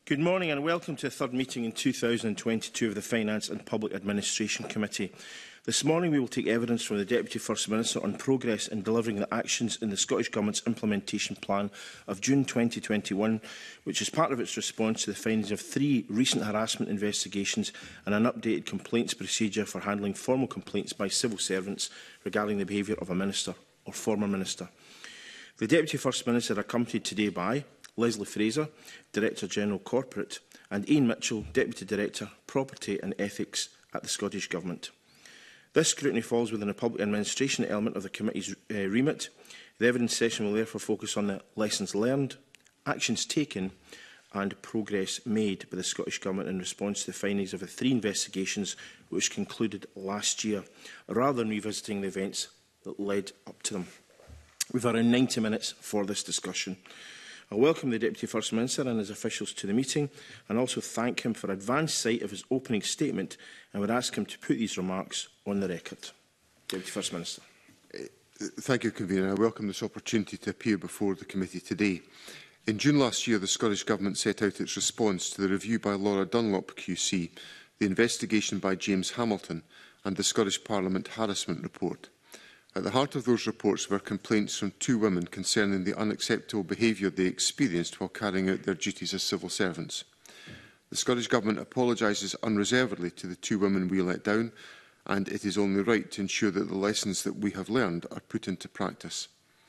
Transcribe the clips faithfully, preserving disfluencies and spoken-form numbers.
Good morning and welcome to the third meeting in two thousand twenty-two of the Finance and Public Administration Committee. This morning we will take evidence from the Deputy First Minister on progress in delivering the actions in the Scottish Government's implementation plan of June twenty twenty-one, which is part of its response to the findings of three recent harassment investigations and an updated complaints procedure for handling formal complaints by civil servants regarding the behaviour of a minister or former minister. The Deputy First Minister accompanied today by Leslie Fraser, Director General Corporate, and Ian Mitchell, Deputy Director, Property and Ethics at the Scottish Government. This scrutiny falls within the public administration element of the committee's uh, remit. The evidence session will therefore focus on the lessons learned, actions taken and progress made by the Scottish Government in response to the findings of the three investigations which concluded last year, rather than revisiting the events that led up to them. We have around ninety minutes for this discussion. I welcome the Deputy First Minister and his officials to the meeting and also thank him for advance sight of his opening statement and would ask him to put these remarks on the record. Deputy First Minister. Thank you, Convener. I welcome this opportunity to appear before the committee today. In June last year, the Scottish Government set out its response to the review by Laura Dunlop Q C, the investigation by James Hamilton and the Scottish Parliament harassment report. At the heart of those reports were complaints from two women concerning the unacceptable behaviour they experienced while carrying out their duties as civil servants. The Scottish Government apologises unreservedly to the two women we let down, and it is only right to ensure that the lessons that we have learned are put into practice.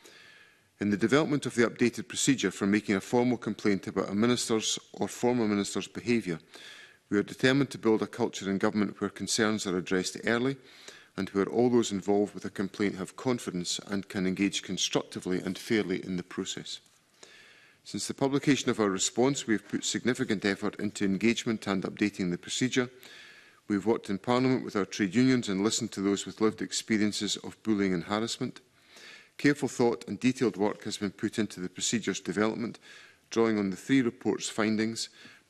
In the development of the updated procedure for making a formal complaint about a minister's or former minister's behaviour, we are determined to build a culture in government where concerns are addressed early and where all those involved with a complaint have confidence and can engage constructively and fairly in the process. Since the publication of our response, we have put significant effort into engagement and updating the procedure. We have worked in Parliament with our trade unions and listened to those with lived experiences of bullying and harassment. Careful thought and detailed work has been put into the procedure's development, drawing on the three reports' findings,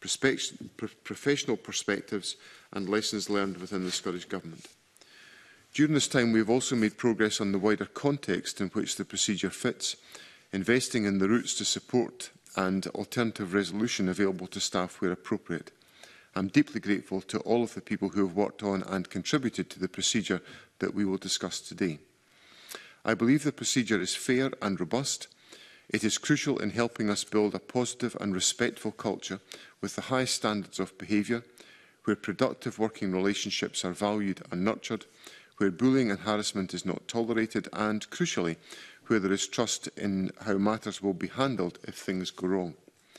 professional perspectives and lessons learned within the Scottish Government. During this time, we have also made progress on the wider context in which the procedure fits, investing in the routes to support and alternative resolution available to staff where appropriate. I am deeply grateful to all of the people who have worked on and contributed to the procedure that we will discuss today. I believe the procedure is fair and robust. It is crucial in helping us build a positive and respectful culture with the highest standards of behaviour, where productive working relationships are valued and nurtured, where bullying and harassment is not tolerated and, crucially, where there is trust in how matters will be handled if things go wrong.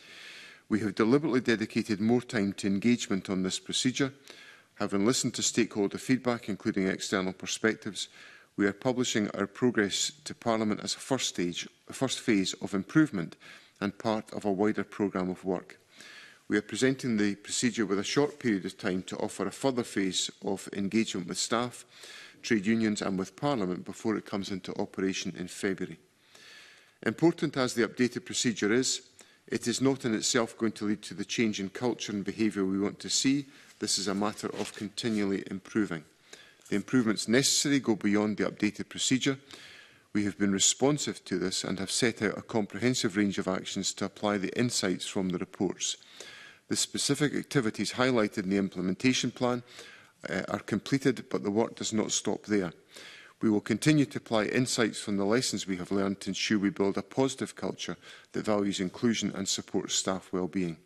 We have deliberately dedicated more time to engagement on this procedure. Having listened to stakeholder feedback, including external perspectives, we are publishing our progress to Parliament as a first stage, a first phase of improvement and part of a wider programme of work. We are presenting the procedure with a short period of time to offer a further phase of engagement with staff, trade unions and with Parliament before it comes into operation in February. Important as the updated procedure is, it is not in itself going to lead to the change in culture and behaviour we want to see. This is a matter of continually improving. The improvements necessary go beyond the updated procedure. We have been responsive to this and have set out a comprehensive range of actions to apply the insights from the reports. The specific activities highlighted in the implementation plan uh, are completed, but the work does not stop there. We will continue to apply insights from the lessons we have learned to ensure we build a positive culture that values inclusion and supports staff well-being.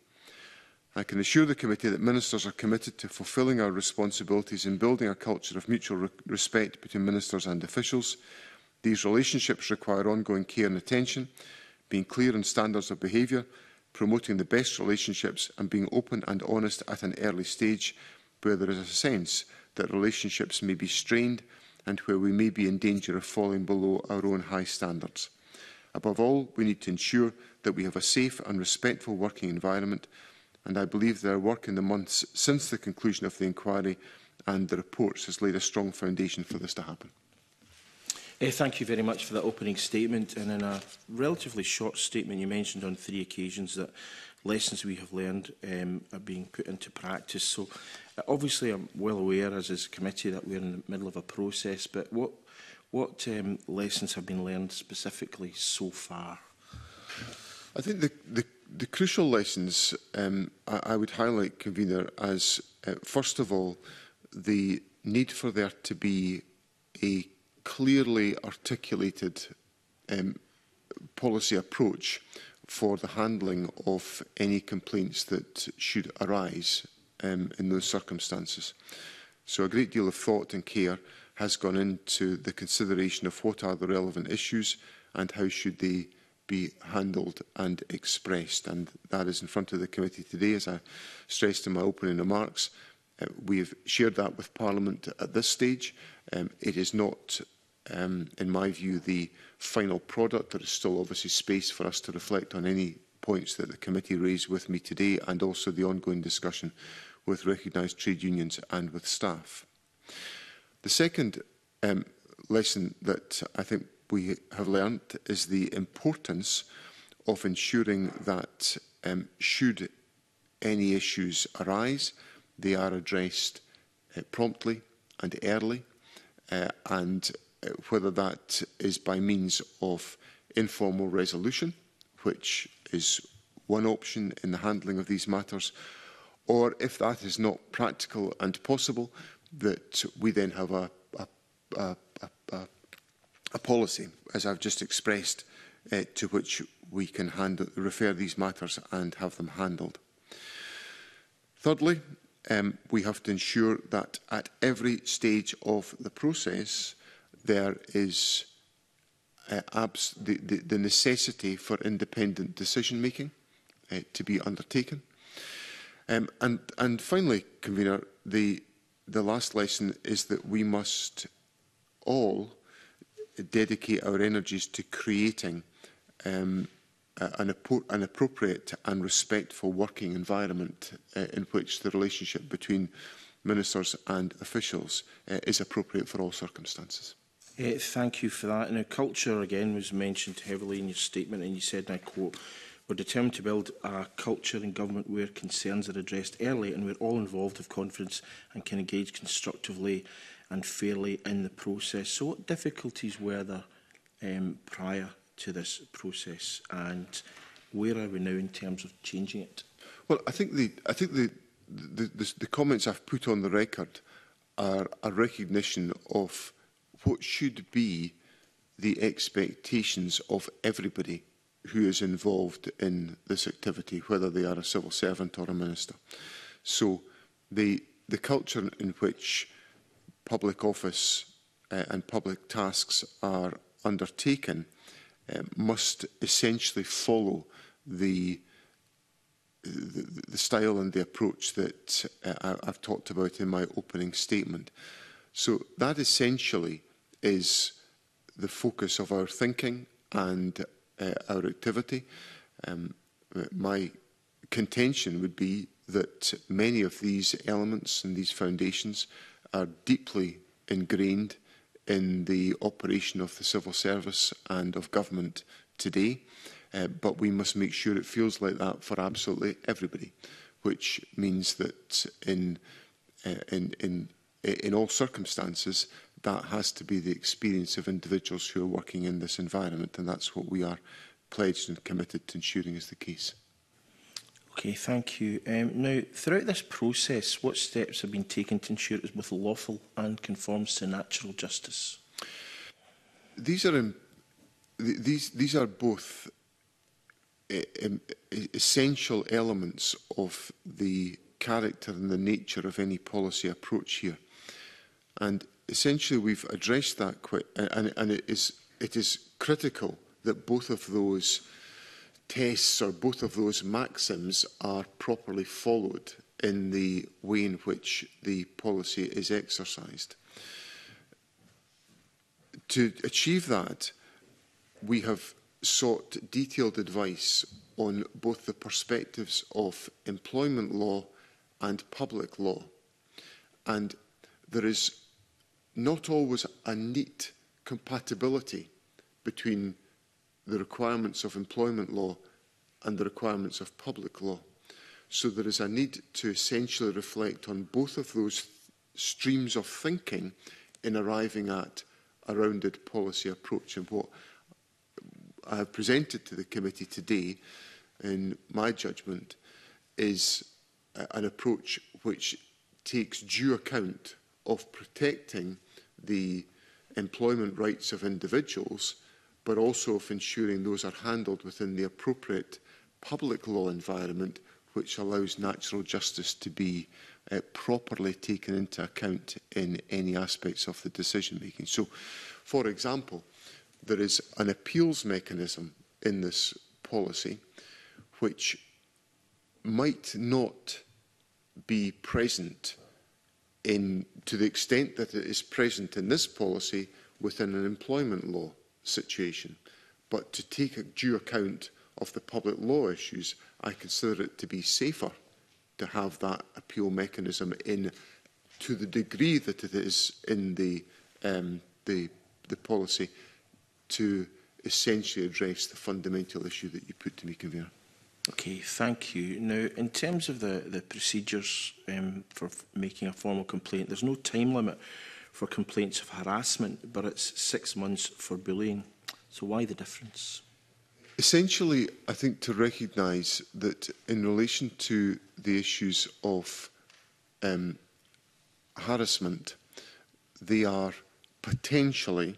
I can assure the committee that ministers are committed to fulfilling our responsibilities in building a culture of mutual re respect between ministers and officials. These relationships require ongoing care and attention, being clear on standards of behaviour, promoting the best relationships and being open and honest at an early stage where there is a sense that relationships may be strained and where we may be in danger of falling below our own high standards. Above all, we need to ensure that we have a safe and respectful working environment, and I believe that our work in the months since the conclusion of the inquiry and the reports has laid a strong foundation for this to happen. Uh, thank you very much for that opening statement. And in a relatively short statement, you mentioned on three occasions that lessons we have learned um, are being put into practice. So uh, obviously I'm well aware, as is committee, that we're in the middle of a process, but what, what um, lessons have been learned specifically so far? I think the, the, the crucial lessons um, I, I would highlight, Convener, as uh, first of all, the need for there to be a clearly articulated um, policy approach for the handling of any complaints that should arise um, in those circumstances. So a great deal of thought and care has gone into the consideration of what are the relevant issues and how should they be handled and expressed. And that is in front of the committee today, as I stressed in my opening remarks. Uh, we have shared that with Parliament at this stage. Um, it is not, um, in my view, the final product. There is still obviously space for us to reflect on any points that the committee raised with me today, and also the ongoing discussion with recognised trade unions and with staff. The second um, lesson that I think we have learned is the importance of ensuring that um, should any issues arise, they are addressed uh, promptly and early, uh, and uh, whether that is by means of informal resolution, which is one option in the handling of these matters, or if that is not practical and possible, that we then have a, a, a, a, a policy, as I've just expressed, uh, to which we can handle, refer these matters and have them handled. Thirdly, um, we have to ensure that at every stage of the process there is uh, abs the, the, the necessity for independent decision-making uh, to be undertaken. Um, and, and finally, Convener, the, the last lesson is that we must all dedicate our energies to creating um, an, an appropriate and respectful working environment uh, in which the relationship between ministers and officials uh, is appropriate for all circumstances. Uh, thank you for that. Now, culture, again, was mentioned heavily in your statement, and you said, and I quote, "We're determined to build a culture in government where concerns are addressed early and where all involved have confidence and can engage constructively and fairly in the process." So what difficulties were there um, prior to this process, and where are we now in terms of changing it? Well, I think the, I think the, the, the, the comments I've put on the record are a recognition of what should be the expectations of everybody who is involved in this activity, whether they are a civil servant or a minister. So the, the culture in which public office uh, and public tasks are undertaken uh, must essentially follow the, the, the style and the approach that uh, I've talked about in my opening statement. So that essentially is the focus of our thinking and uh, our activity. Um, my contention would be that many of these elements and these foundations are deeply ingrained in the operation of the civil service and of government today, uh, but we must make sure it feels like that for absolutely everybody, which means that in, uh, in, in, in all circumstances that has to be the experience of individuals who are working in this environment, and that's what we are pledged and committed to ensuring is the case. Okay, thank you. Um, now, throughout this process, what steps have been taken to ensure it is both lawful and conforms to natural justice? These are um, th these these are both uh, um, essential elements of the character and the nature of any policy approach here, and essentially we've addressed that quite, and, and it is it is critical that both of those tests or both of those maxims are properly followed in the way in which the policy is exercised. To achieve that, we have sought detailed advice on both the perspectives of employment law and public law. And there is not always a neat compatibility between the requirements of employment law and the requirements of public law. So there is a need to essentially reflect on both of those streams of thinking in arriving at a rounded policy approach. And what I have presented to the committee today in my judgment, is uh, an approach which takes due account of protecting the employment rights of individuals, but also of ensuring those are handled within the appropriate public law environment which allows natural justice to be uh, properly taken into account in any aspects of the decision-making. So, for example, there is an appeals mechanism in this policy which might not be present in, to the extent that it is present in this policy within an employment law situation. But to take a due account of the public law issues, I consider it to be safer to have that appeal mechanism in, to the degree that it is in the, um, the, the policy, to essentially address the fundamental issue that you put to me, Convener. Okay, thank you. Now, in terms of the, the procedures um, for f making a formal complaint, there's no time limit for complaints of harassment, but it's six months for bullying. So why the difference? Essentially, I think to recognise that in relation to the issues of um, harassment, they are potentially,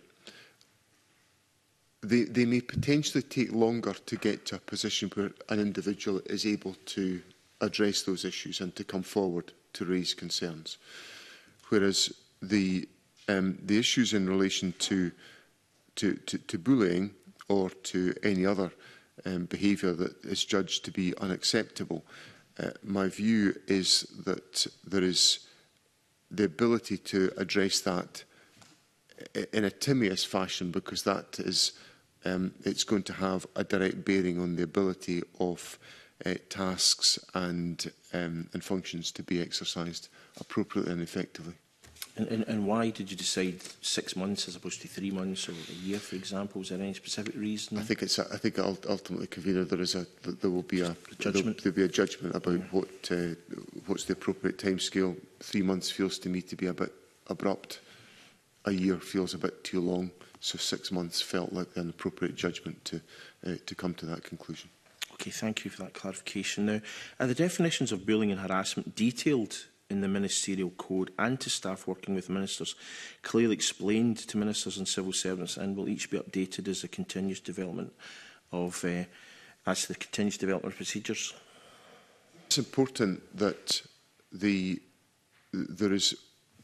they, they may potentially take longer to get to a position where an individual is able to address those issues and to come forward to raise concerns. Whereas the, um, the issues in relation to, to, to, to bullying or to any other um, behaviour that is judged to be unacceptable, uh, my view is that there is the ability to address that in a timious fashion, because that is, um, it's going to have a direct bearing on the ability of uh, tasks and, um, and functions to be exercised appropriately and effectively. And, and, and why did you decide six months as opposed to three months or a year, for example? Is there any specific reason? I think it's. A, I think ultimately, Convener, there is a. There will be a judgment. There will be a judgment about yeah. what uh, what's the appropriate timescale. Three months feels to me to be a bit abrupt. A year feels a bit too long. So six months felt like an appropriate judgment to uh, to come to that conclusion. Okay, thank you for that clarification. Now, are the definitions of bullying and harassment detailed in the Ministerial Code and to staff working with ministers, clearly explained to ministers and civil servants, and will each be updated as the continuous development of uh, as the continuous development of procedures? It's important that the there is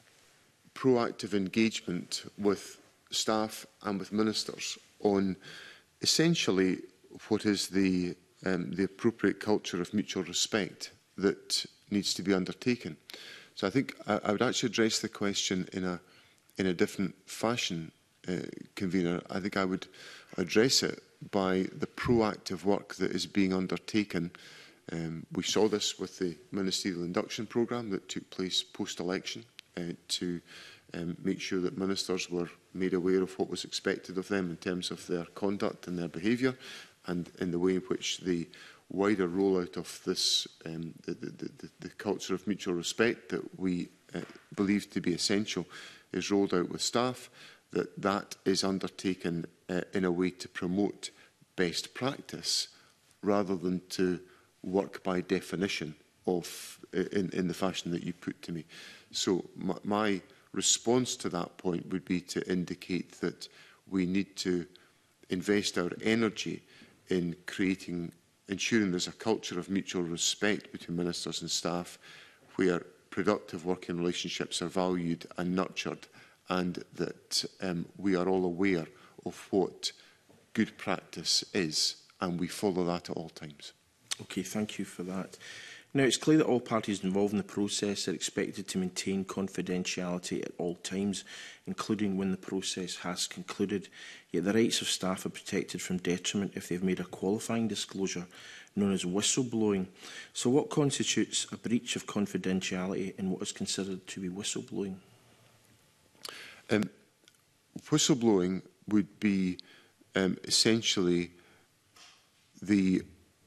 proactive engagement with staff and with ministers on essentially what is the um, the appropriate culture of mutual respect that needs to be undertaken. So I think I, I would actually address the question in a in a different fashion, uh, Convener. I think I would address it by the proactive work that is being undertaken. Um, we saw this with the ministerial induction programme that took place post-election uh, to um, make sure that ministers were made aware of what was expected of them in terms of their conduct and their behaviour, and in the way in which the wider rollout of this, um, the, the, the, the culture of mutual respect that we uh, believe to be essential is rolled out with staff, that that is undertaken uh, in a way to promote best practice rather than to work by definition of in, in the fashion that you put to me. So my, my response to that point would be to indicate that we need to invest our energy in creating ensuring there's a culture of mutual respect between ministers and staff where productive working relationships are valued and nurtured, and that um, we are all aware of what good practice is, and we follow that at all times. Okay, thank you for that. Now, it's clear that all parties involved in the process are expected to maintain confidentiality at all times, including when the process has concluded. Yet the rights of staff are protected from detriment if they've made a qualifying disclosure known as whistleblowing. So what constitutes a breach of confidentiality and what is considered to be whistleblowing? Um, whistleblowing would be um, essentially the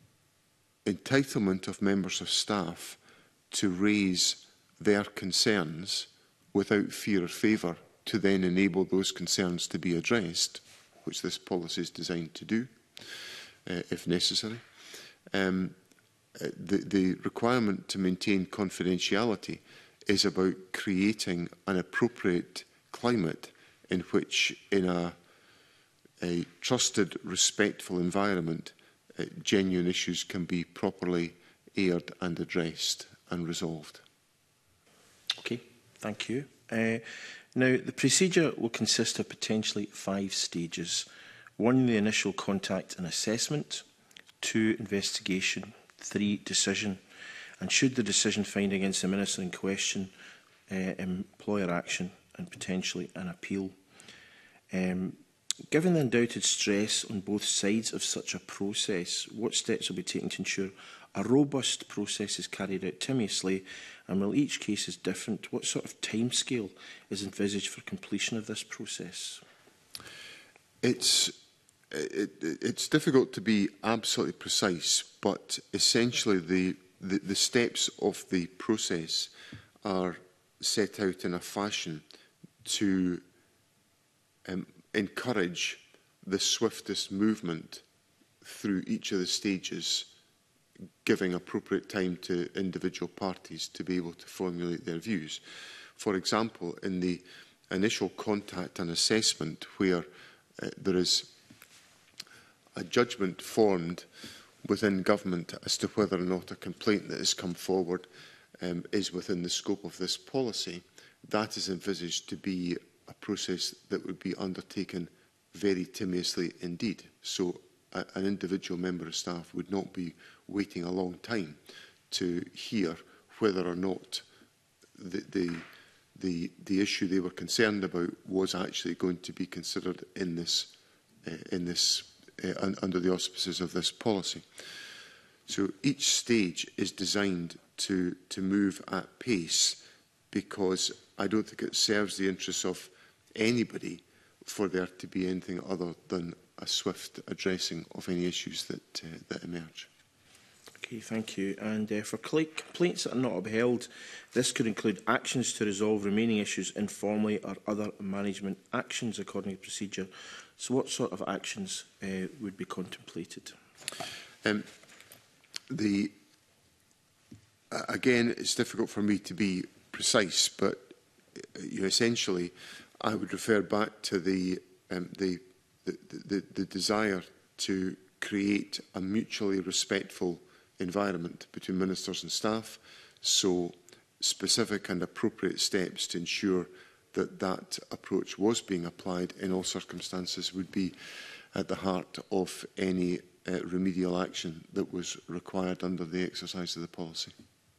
entitlement of members of staff to raise their concerns without fear or favour, to then enable those concerns to be addressed, which this policy is designed to do, uh, if necessary. um, the, the requirement to maintain confidentiality is about creating an appropriate climate in which, in a, a trusted, respectful environment, uh, genuine issues can be properly aired and addressed and resolved. Okay, thank you. Uh, now, the procedure will consist of potentially five stages. One, the initial contact and assessment. Two, investigation. Three, decision. And should the decision find against the Minister in question, uh, employer action and potentially an appeal. Um, given the undoubted stress on both sides of such a process, what steps will be taken to ensure a robust process is carried out timeously, and while each case is different, what sort of timescale is envisaged for completion of this process? It's, it, it's difficult to be absolutely precise, but essentially the, the, the steps of the process are set out in a fashion to um, encourage the swiftest movement through each of the stages, giving appropriate time to individual parties to be able to formulate their views. For example, in the initial contact and assessment, where uh, there is a judgment formed within government as to whether or not a complaint that has come forward um, is within the scope of this policy, that is envisaged to be a process that would be undertaken very timiously indeed. So a, an individual member of staff would not be waiting a long time to hear whether or not the, the, the, the issue they were concerned about was actually going to be considered in this, uh, in this uh, un under the auspices of this policy. So each stage is designed to, to move at pace, because I don't think it serves the interests of anybody for there to be anything other than a swift addressing of any issues that, uh, that emerge. Okay, thank you. And uh, for complaints that are not upheld, this could include actions to resolve remaining issues informally or other management actions according to procedure. So what sort of actions uh, would be contemplated? Um, the, uh, again, it's difficult for me to be precise, but uh, you know, essentially I would refer back to the, um, the, the, the, the desire to create a mutually respectful environment between ministers and staff, so specific and appropriate steps to ensure that that approach was being applied in all circumstances would be at the heart of any uh, remedial action that was required under the exercise of the policy.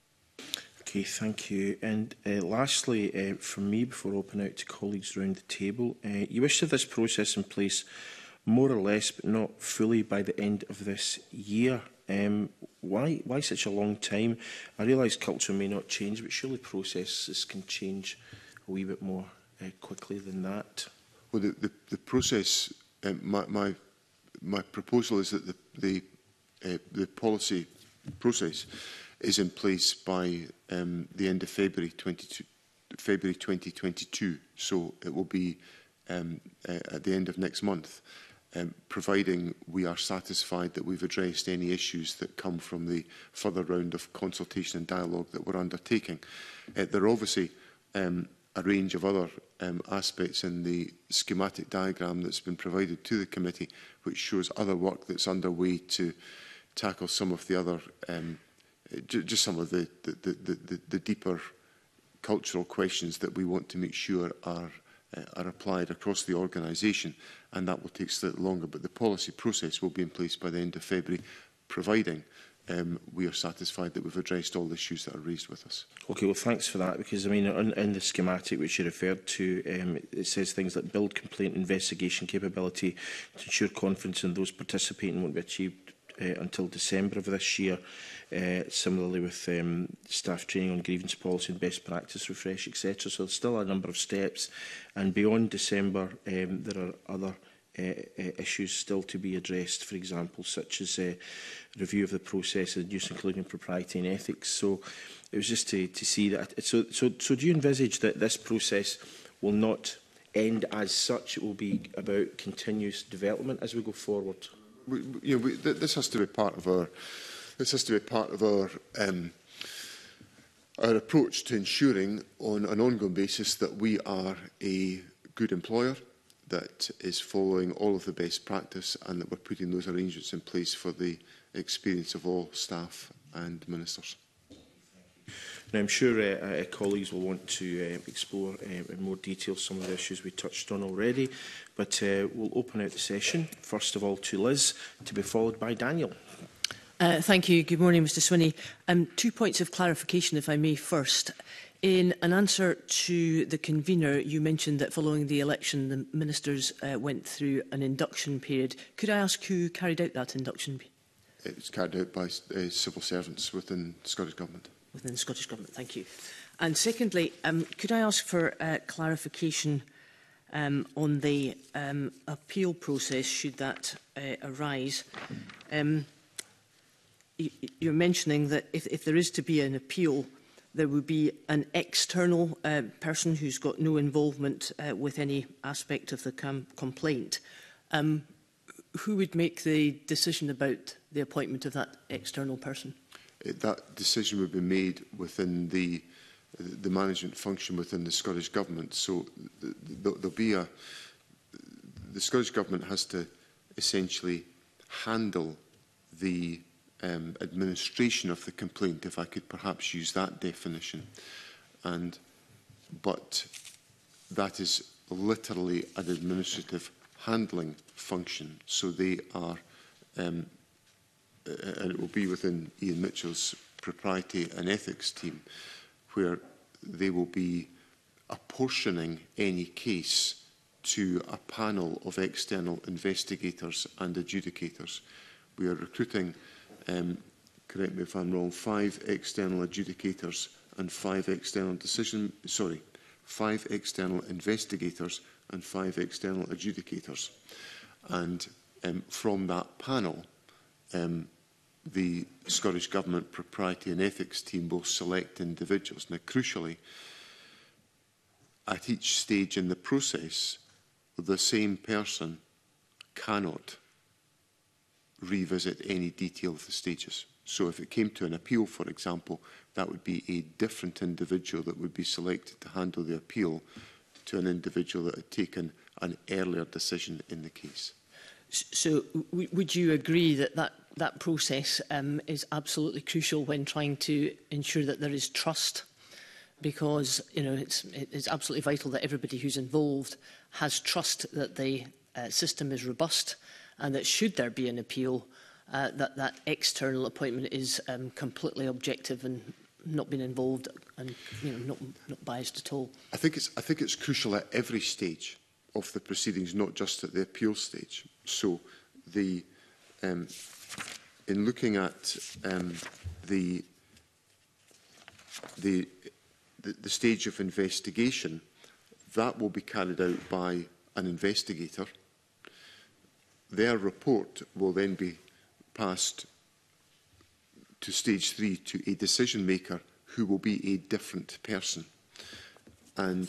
Okay, thank you. And uh, lastly, uh, from me, before opening out to colleagues around the table, uh, you wish to have this process in place more or less, but not fully, by the end of this year. Um, why, why such a long time? I realise culture may not change, but surely processes can change a wee bit more uh, quickly than that. Well, the, the, the process, um, my, my, my proposal is that the, the, uh, the policy process is in place by um, the end of February, February twenty twenty-two. So it will be um, uh, at the end of next month, um, providing we are satisfied that we've addressed any issues that come from the further round of consultation and dialogue that we're undertaking. Uh, there are obviously um, a range of other um, aspects in the schematic diagram that's been provided to the committee, which shows other work that's underway to tackle some of the other um, just some of the, the, the, the, the deeper cultural questions that we want to make sure are, uh, are applied across the organisation, and that will take slightly longer, but the policy process will be in place by the end of February, providing um, we are satisfied that we've addressed all the issues that are raised with us. Okay, well, thanks for that, because, I mean, in, in the schematic which you referred to, um, it says things like build complaint investigation capability to ensure confidence in those participating won't be achieved uh, until December of this year. Uh, similarly with um, staff training on grievance policy and best practice refresh, et cetera. So there's still a number of steps, and beyond December um, there are other uh, uh, issues still to be addressed, for example, such as uh, review of the process and use, including propriety and ethics. So it was just to, to see that. So, so, so do you envisage that this process will not end as such? It will be about continuous development as we go forward? We, you know, we, th this has to be part of our This has to be part of our, um, our approach to ensuring on an ongoing basis that we are a good employer, that is following all of the best practice, and that we're putting those arrangements in place for the experience of all staff and ministers. Now, I'm sure uh, uh, colleagues will want to uh, explore uh, in more detail some of the issues we touched on already, but uh, we'll open out the session, first of all to Liz, to be followed by Daniel. Uh, thank you. Good morning, Mr Swinney. Um, two points of clarification, if I may. First, in an answer to the convener, you mentioned that following the election, the ministers uh, went through an induction period. Could I ask who carried out that induction period? It was carried out by uh, civil servants within the Scottish Government. Within the Scottish Government, thank you. And secondly, um, could I ask for uh, clarification um, on the um, appeal process, should that uh, arise? Um, You're mentioning that if, if there is to be an appeal, there would be an external uh, person who's got no involvement uh, with any aspect of the com complaint. Um, who would make the decision about the appointment of that external person? It, that decision would be made within the, the management function within the Scottish Government. So th th there'll be a... The Scottish Government has to essentially handle the Um, administration of the complaint, if I could perhaps use that definition. And, but that is literally an administrative handling function. So they are, um, uh, and it will be within Ian Mitchell's propriety and ethics team, where they will be apportioning any case to a panel of external investigators and adjudicators. We are recruiting Um, correct me if I'm wrong, five external adjudicators and five external decision, sorry, five external investigators and five external adjudicators. And um, from that panel, um, the Scottish Government Propriety and Ethics team will select individuals. Now, crucially, at each stage in the process, the same person cannot revisit any detail of the stages. So if it came to an appeal, for example, that would be a different individual that would be selected to handle the appeal to an individual that had taken an earlier decision in the case. So would you agree that that, that process um, is absolutely crucial when trying to ensure that there is trust? Because, you know, it's, it's absolutely vital that everybody who's involved has trust that the uh, system is robust, and that should there be an appeal, uh, that that external appointment is um, completely objective and not been involved and, you know, not, not biased at all. I think it's I think it's crucial at every stage of the proceedings, not just at the appeal stage. So, the um, in looking at um, the, the the the stage of investigation, that will be carried out by an investigator. Their report will then be passed to stage three to a decision maker who will be a different person. And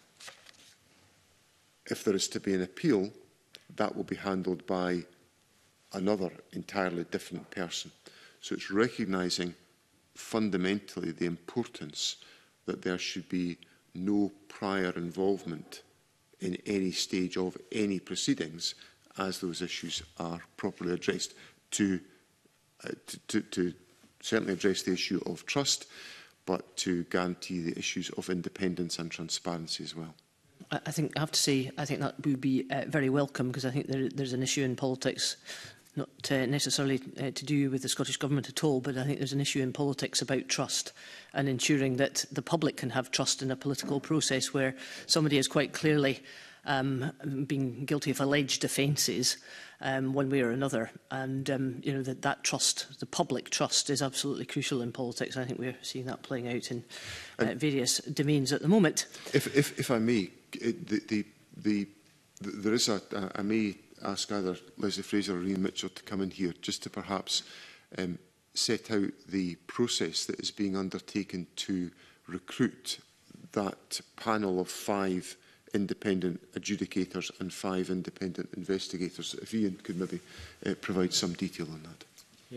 if there is to be an appeal, that will be handled by another entirely different person. So it's recognising fundamentally the importance that there should be no prior involvement in any stage of any proceedings as those issues are properly addressed, to, uh, to, to, to certainly address the issue of trust, but to guarantee the issues of independence and transparency as well. I think I have to say, I think that would be uh, very welcome, because I think there, there's an issue in politics, not uh, necessarily uh, to do with the Scottish Government at all, but I think there's an issue in politics about trust and ensuring that the public can have trust in a political process where somebody is quite clearly um, being guilty of alleged offences um, one way or another. And, um, you know, that, that trust, the public trust, is absolutely crucial in politics. I think we're seeing that playing out in uh, various domains at the moment. If, if, if I may, it, the, the, the, the, there is a, a, I may ask either Leslie Fraser or Ian Mitchell to come in here just to perhaps um, set out the process that is being undertaken to recruit that panel of five independent adjudicators and five independent investigators. If Ian could maybe uh, provide some detail on that. Yeah,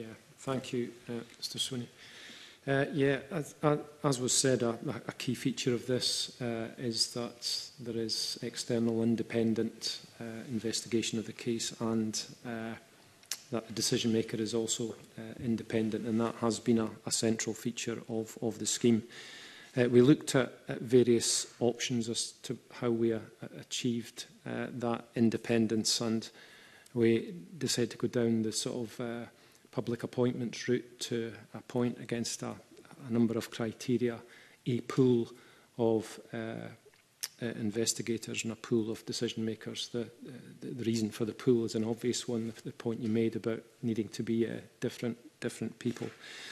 Thank you, uh, Mr Swinney. Uh, yeah, as, as was said, a, a key feature of this uh, is that there is external independent uh, investigation of the case, and uh, that the decision maker is also uh, independent, and that has been a, a central feature of, of the scheme. Uh, we looked at, at various options as to how we uh, achieved uh, that independence, and we decided to go down the sort of uh, public appointments route to appoint against a, a number of criteria, a pool of uh, uh, investigators and a pool of decision makers. The, uh, the, the reason for the pool is an obvious one, the, the point you made about needing to be uh, different, different people.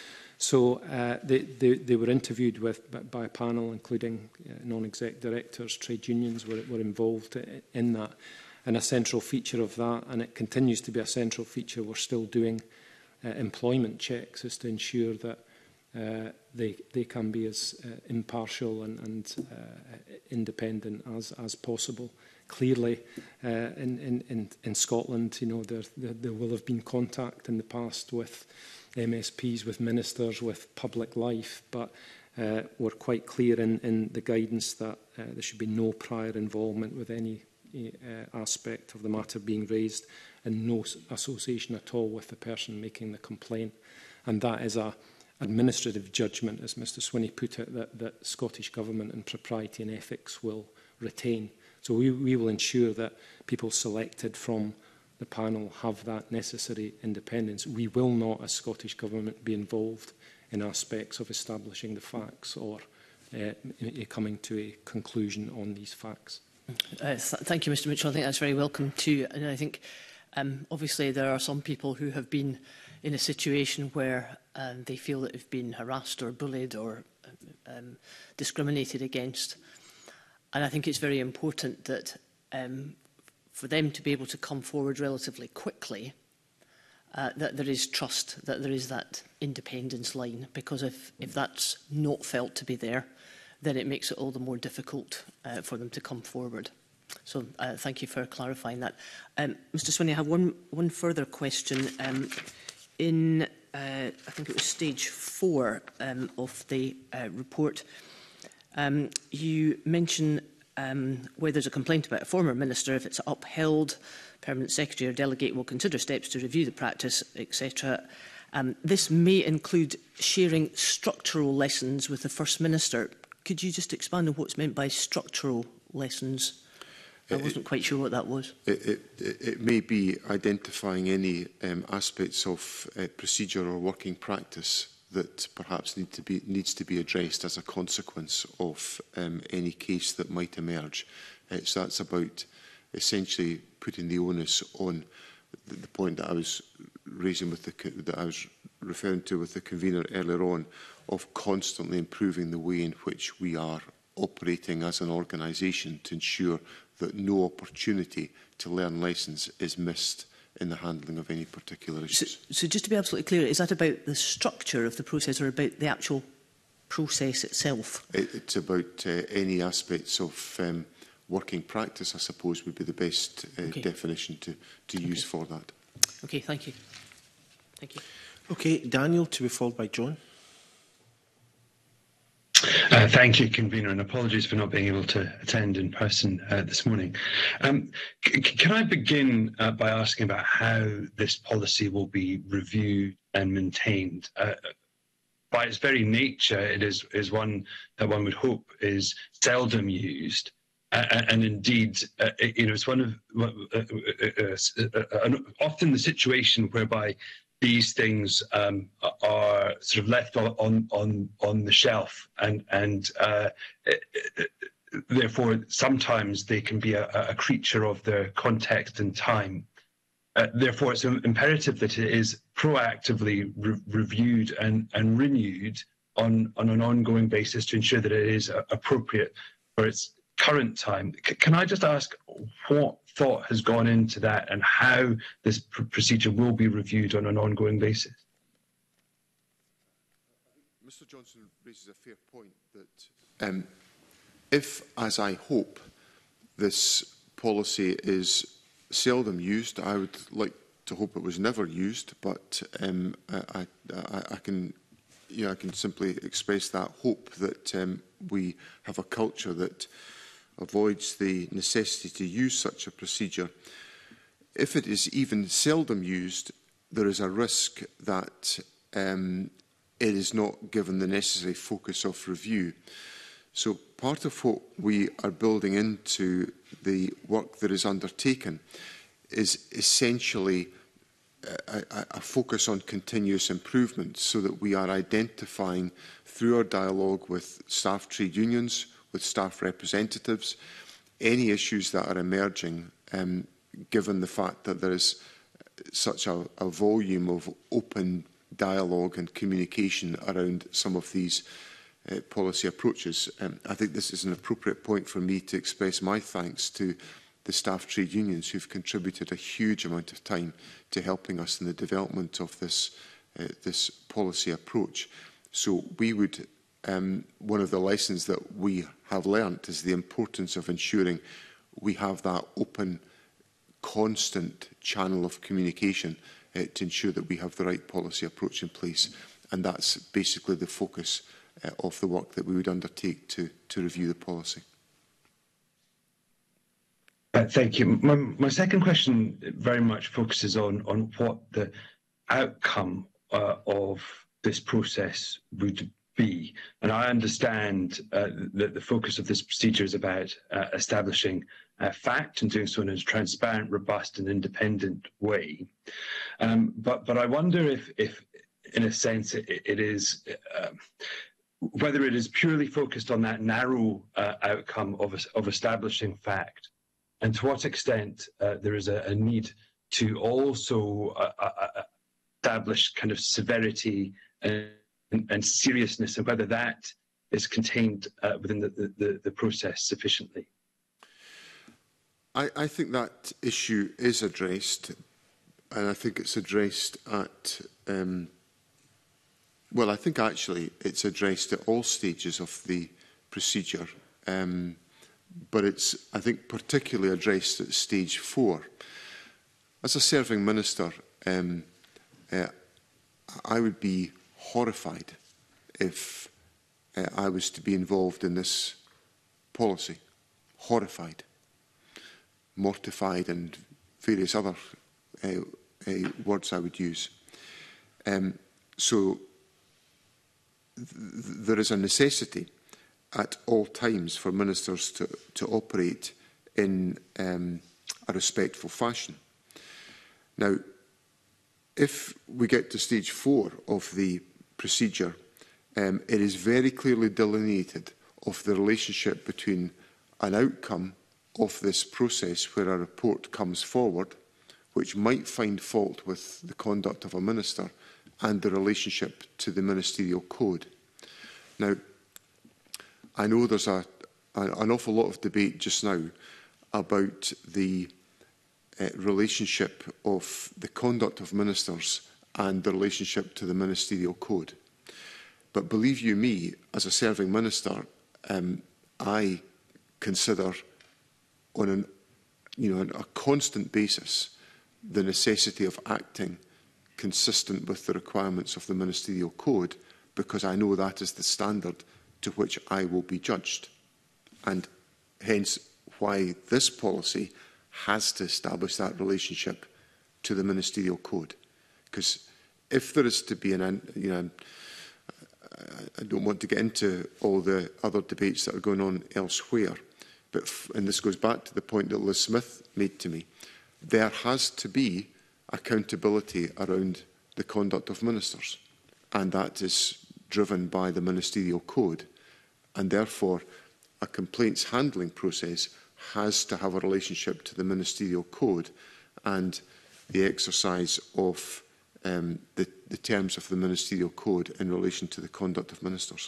So uh, they, they, they were interviewed with, by a panel, including uh, non-exec directors, trade unions were, were involved in that. And a central feature of that, and it continues to be a central feature, we're still doing uh, employment checks, is to ensure that uh, they, they can be as uh, impartial and, and uh, independent as, as possible. Clearly, uh, in, in, in, in Scotland, you know, there, there, there will have been contact in the past with M S Ps, with ministers, with public life, but uh, we're quite clear in, in the guidance that uh, there should be no prior involvement with any uh, aspect of the matter being raised, and no association at all with the person making the complaint. And that is a administrative judgment, as Mr Swinney put it, that, that Scottish Government and Propriety and Ethics will retain. So we, we will ensure that people selected from the panel have that necessary independence. We will not, as Scottish Government, be involved in aspects of establishing the facts or uh, coming to a conclusion on these facts. Uh, th thank you, Mr Mitchell. I think that's very welcome too. And I think um, obviously there are some people who have been in a situation where um, they feel that they've been harassed or bullied or um, discriminated against. And I think it's very important that um, for them to be able to come forward relatively quickly, uh, that there is trust, that there is that independence line, because if, if that's not felt to be there, then it makes it all the more difficult uh, for them to come forward. So uh, thank you for clarifying that. Um, Mr Swinney, I have one, one further question. Um, in, uh, I think it was stage four um, of the uh, report, um, you mention um, where there's a complaint about a former minister, if it's upheld, permanent secretary or delegate will consider steps to review the practice, et cetera. Um, this may include sharing structural lessons with the First Minister. Could you just expand on what's meant by structural lessons? I wasn't quite sure what that was. It, it, it may be identifying any um, aspects of uh, procedure or working practice that perhaps need to be, needs to be addressed as a consequence of um, any case that might emerge. Uh, so that's about essentially putting the onus on the, the point that I was raising with the, that I was referring to with the convener earlier on, of constantly improving the way in which we are operating as an organisation to ensure that no opportunity to learn lessons is missed in the handling of any particular issues. So, so just to be absolutely clear, is that about the structure of the process or about the actual process itself? It, it's about uh, any aspects of um, working practice, I suppose, would be the best uh, okay. definition to, to okay. use for that. Okay, thank you. Thank you. Okay, Daniel, to be followed by John. Uh, thank you, Convener, and apologies for not being able to attend in person uh, this morning. Um, can I begin uh, by asking about how this policy will be reviewed and maintained? Uh, by its very nature, it is, is one that one would hope is seldom used, uh, and indeed, uh, it, you know, it's one of uh, uh, uh, uh, often the situation whereby these things um, are sort of left on on on the shelf, and and uh, therefore sometimes they can be a, a creature of their context and time. Uh, therefore, it's imperative that it is proactively re reviewed and and renewed on on an ongoing basis to ensure that it is appropriate for its current time. C can I just ask what thought has gone into that and how this pr procedure will be reviewed on an ongoing basis? Mr Johnson raises a fair point that um, if, as I hope, this policy is seldom used, I would like to hope it was never used, but um, I, I, I can, you know, I can simply express that hope that um, we have a culture that avoids the necessity to use such a procedure. If it is even seldom used, there is a risk that um, it is not given the necessary focus of review. So part of what we are building into the work that is undertaken is essentially a, a, a focus on continuous improvement, so that we are identifying through our dialogue with staff trade unions, with staff representatives, any issues that are emerging, um, given the fact that there is such a, a volume of open dialogue and communication around some of these uh, policy approaches. Um, I think this is an appropriate point for me to express my thanks to the staff trade unions who've contributed a huge amount of time to helping us in the development of this, uh, this policy approach. So we would, um, one of the lessons that we have learnt is the importance of ensuring we have that open, constant channel of communication uh, to ensure that we have the right policy approach in place. And that's basically the focus uh, of the work that we would undertake to, to review the policy. Uh, thank you. My, my second question very much focuses on, on what the outcome uh, of this process would be. And I understand uh, that the focus of this procedure is about uh, establishing uh, fact and doing so in a transparent, robust and independent way. Um, but, but I wonder if, if in a sense, it, it is, uh, whether it is purely focused on that narrow uh, outcome of, of establishing fact, and to what extent uh, there is a, a need to also uh, uh, establish kind of severity and, and seriousness, and whether that is contained uh, within the, the, the process sufficiently. I, I think that issue is addressed, and I think it's addressed at, um, well, I think actually it's addressed at all stages of the procedure. Um, but it's, I think, particularly addressed at stage four. As a serving minister, um, uh, I would be horrified if uh, I was to be involved in this policy. Horrified, mortified, and various other uh, uh, words I would use. Um, so th there is a necessity at all times for ministers to, to operate in um, a respectful fashion. Now, if we get to stage four of the procedure, um, it is very clearly delineated of the relationship between an outcome of this process where a report comes forward, which might find fault with the conduct of a minister, and the relationship to the ministerial code. Now, I know there's a, a, an awful lot of debate just now about the uh, relationship of the conduct of ministers and the relationship to the ministerial code. But believe you me, as a serving minister, um, I consider on an, you know, on a constant basis the necessity of acting consistent with the requirements of the ministerial code, because I know that is the standard to which I will be judged, and hence why this policy has to establish that relationship to the ministerial code. Because if there is to be an, you know, I don't want to get into all the other debates that are going on elsewhere, but, and this goes back to the point that Liz Smith made to me, there has to be accountability around the conduct of ministers, and that is driven by the ministerial code. And therefore, a complaints handling process has to have a relationship to the ministerial code and the exercise of um, the, the terms of the ministerial code in relation to the conduct of ministers.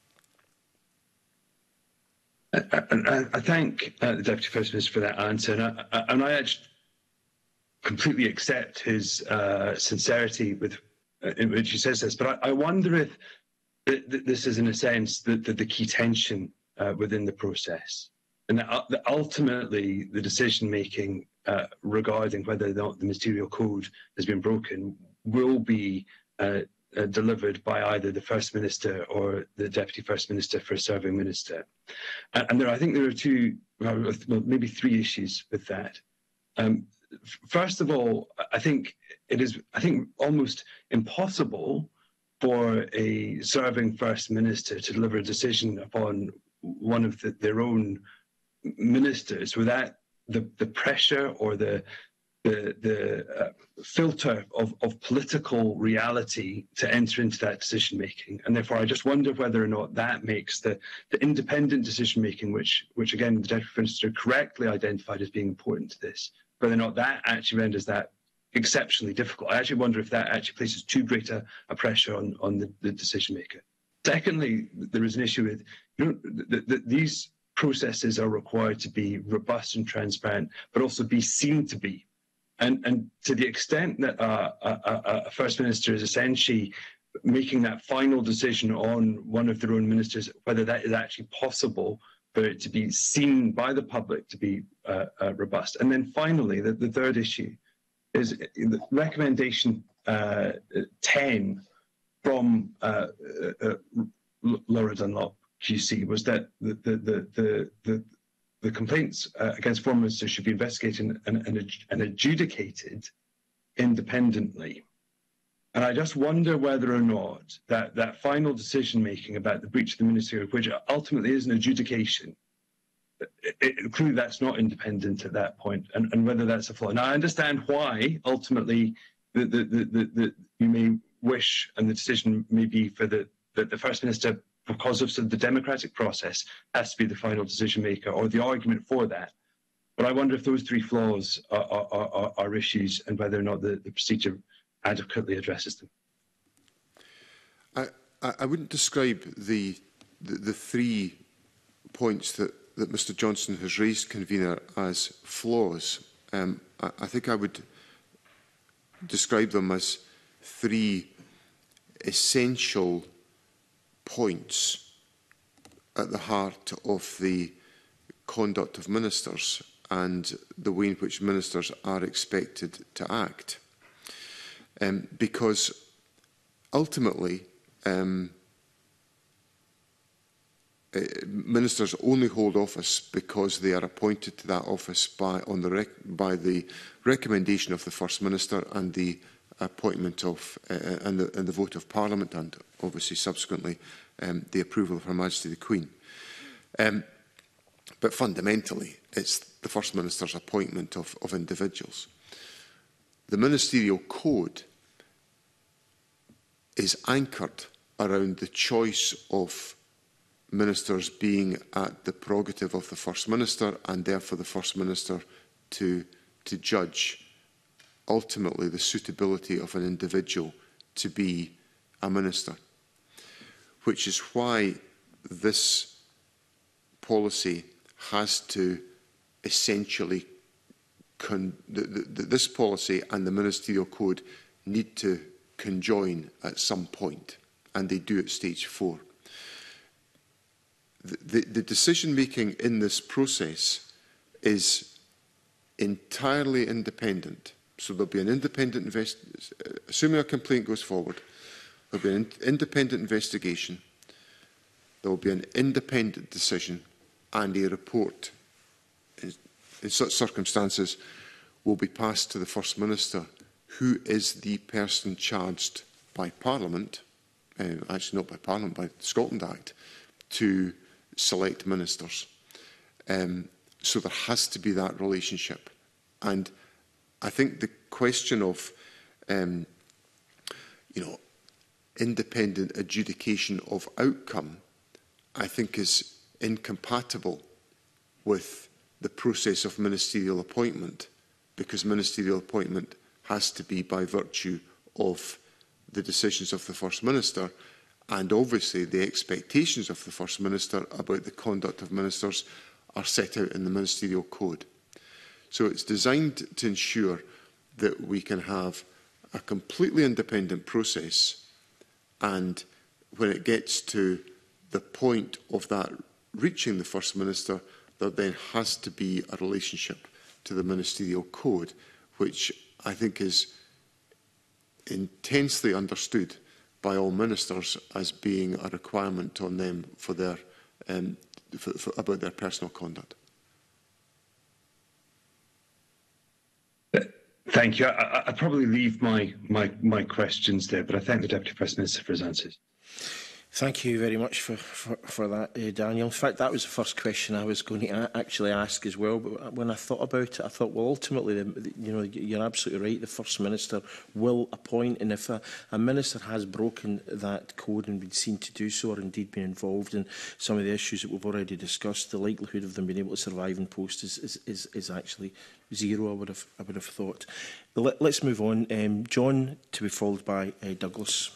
I, I, I thank uh, the Deputy First Minister for that answer, and I, I, and I actually completely accept his uh, sincerity with uh, in which he says this. But I, I wonder if th th this is, in a sense, the, the, the key tension uh, within the process, and that, uh, that ultimately the decision-making uh, regarding whether or not the ministerial code has been broken will be uh, uh, delivered by either the First Minister or the Deputy First Minister for a serving minister. And, and there, I think there are two, well, maybe three issues with that. Um, first of all, I think it is, I think, almost impossible for a serving First Minister to deliver a decision upon one of the, their own ministers without the, the pressure or the the, the uh, filter of, of political reality to enter into that decision making. And therefore, I just wonder whether or not that makes the, the independent decision making, which, which again, the Deputy Minister correctly identified as being important to this, whether or not that actually renders that exceptionally difficult. I actually wonder if that actually places too great a, a pressure on, on the, the decision maker. Secondly, there is an issue with, you know, the, the, these processes are required to be robust and transparent, but also be seen to be. And, and to the extent that uh, a, a First Minister is essentially making that final decision on one of their own ministers, whether that is actually possible for it to be seen by the public to be uh, uh, robust. And then finally, the, the third issue is the recommendation uh, ten from uh, uh, uh, Laura Dunlop Q C was that the, the, the, the, the The complaints uh, against foreign ministers should be investigated and, and, and adjudicated independently. And I just wonder whether or not that, that final decision making about the breach of the ministerial, which ultimately is an adjudication, it, it, clearly that's not independent at that point, and, and whether that's a flaw. Now, I understand why ultimately the, the, the, the, the, you may wish, and the decision may be for the, the, the First Minister, because of sort of the democratic process, has to be the final decision maker, or the argument for that. But I wonder if those three flaws are, are, are, are issues, and whether or not the, the procedure adequately addresses them. I, I wouldn't describe the, the, the three points that, that Mr Johnson has raised, Convener, as flaws. Um, I, I think I would describe them as three essential points at the heart of the conduct of ministers and the way in which ministers are expected to act. Um, because ultimately, um, uh, ministers only hold office because they are appointed to that office by, on the rec by the recommendation of the First Minister and the appointment of uh, and, the, and the vote of Parliament, and obviously subsequently um, the approval of Her Majesty the Queen. Um, but fundamentally, it's the First Minister's appointment of, of individuals. The Ministerial Code is anchored around the choice of ministers being at the prerogative of the First Minister, and therefore the First Minister to, to judge ultimately the suitability of an individual to be a minister. Which is why this policy has to essentially, con the, the, this policy and the Ministerial Code need to conjoin at some point, and they do at stage four. The, the, the decision-making in this process is entirely independent. So there'll be an independent invest assuming a complaint goes forward, there'll be an in independent investigation, there will be an independent decision, and a report in, in such circumstances will be passed to the First Minister, who is the person charged by Parliament, uh, actually not by Parliament, by the Scotland Act, to select ministers. Um, so there has to be that relationship. And I think the question of, um, you know, independent adjudication of outcome, I think is incompatible with the process of ministerial appointment, because ministerial appointment has to be by virtue of the decisions of the First Minister, and obviously the expectations of the First Minister about the conduct of ministers are set out in the Ministerial Code. So it's designed to ensure that we can have a completely independent process, and when it gets to the point of that reaching the First Minister, there then has to be a relationship to the Ministerial Code, which I think is intensely understood by all ministers as being a requirement on them for their, um, for, for, about their personal conduct. Thank you. I, I'd probably leave my, my, my questions there, but I thank the Deputy First Minister for his answers. Thank you very much for, for, for that, uh, Daniel. In fact, that was the first question I was going to actually ask as well. But when I thought about it, I thought, well, ultimately, the, the, you know, you're absolutely right. The First Minister will appoint, and if a, a Minister has broken that code and been seen to do so, or indeed been involved in some of the issues that we've already discussed, the likelihood of them being able to survive in post is, is, is, is actually zero, I would have, I would have thought. Let, let's move on. Um, John, to be followed by uh, Douglas.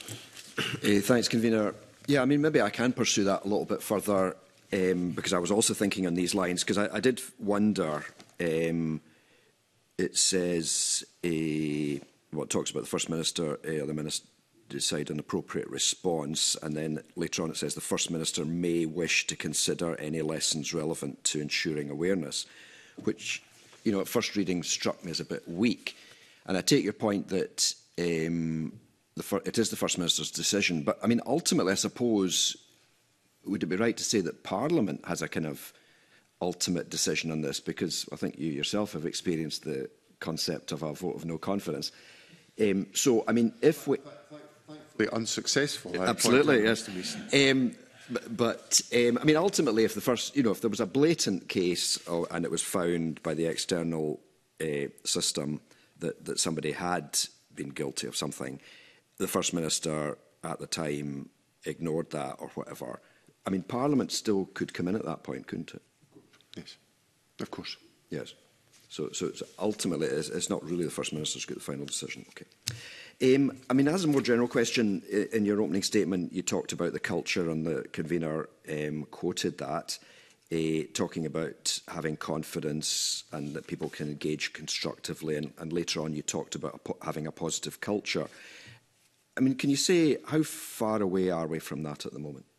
Uh, thanks, Convener. Yeah, I mean, maybe I can pursue that a little bit further, um, because I was also thinking on these lines, because I, I did wonder, um, it says, uh, well, it talks about the First Minister uh, or the Minister decide an appropriate response, and then later on it says the First Minister may wish to consider any lessons relevant to ensuring awareness, which, you know, at first reading struck me as a bit weak. And I take your point that um, The, it is the First Minister's decision. But, I mean, ultimately, I suppose, would it be right to say that Parliament has a kind of ultimate decision on this? Because I think you yourself have experienced the concept of a vote of no confidence. Um, so, I mean, if we... Thankfully unsuccessful. Absolutely, yes. Um, but, but um, I mean, ultimately, if the first, you know, if there was a blatant case or, and it was found by the external uh, system that, that somebody had been guilty of something, the First Minister at the time ignored that or whatever. I mean, Parliament still could come in at that point, couldn't it? Yes, of course. Yes. So, so it's ultimately, it's, it's not really the First Minister's got the final decision. Okay. Um, I mean, as a more general question, in your opening statement, you talked about the culture, and the convener um, quoted that, uh, talking about having confidence and that people can engage constructively. And, and later on, you talked about a po having a positive culture. I mean, can you say how far away are we from that at the moment?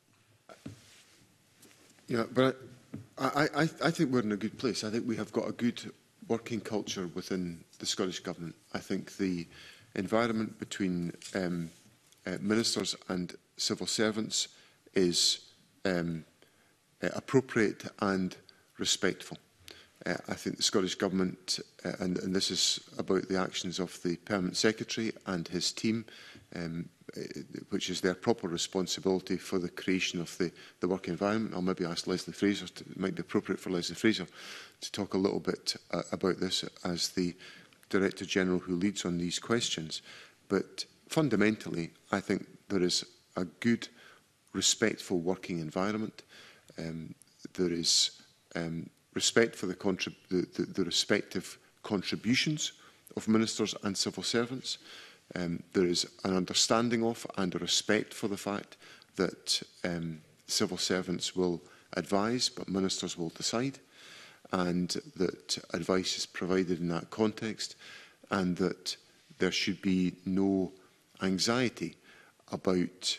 Yeah, but I, I, I think we're in a good place. I think we have got a good working culture within the Scottish Government. I think the environment between um, uh, ministers and civil servants is um, uh, appropriate and respectful. Uh, I think the Scottish Government, uh, and, and this is about the actions of the Permanent Secretary and his team, um, uh, which is their proper responsibility for the creation of the, the work environment. I'll maybe ask Leslie Fraser, to, it might be appropriate for Leslie Fraser to talk a little bit uh, about this as the Director General who leads on these questions. But fundamentally, I think there is a good, respectful working environment. Um, there is um, respect for the, contrib the, the, the respective contributions of ministers and civil servants. Um, there is an understanding of and a respect for the fact that um, civil servants will advise, but ministers will decide, and that advice is provided in that context, and that there should be no anxiety about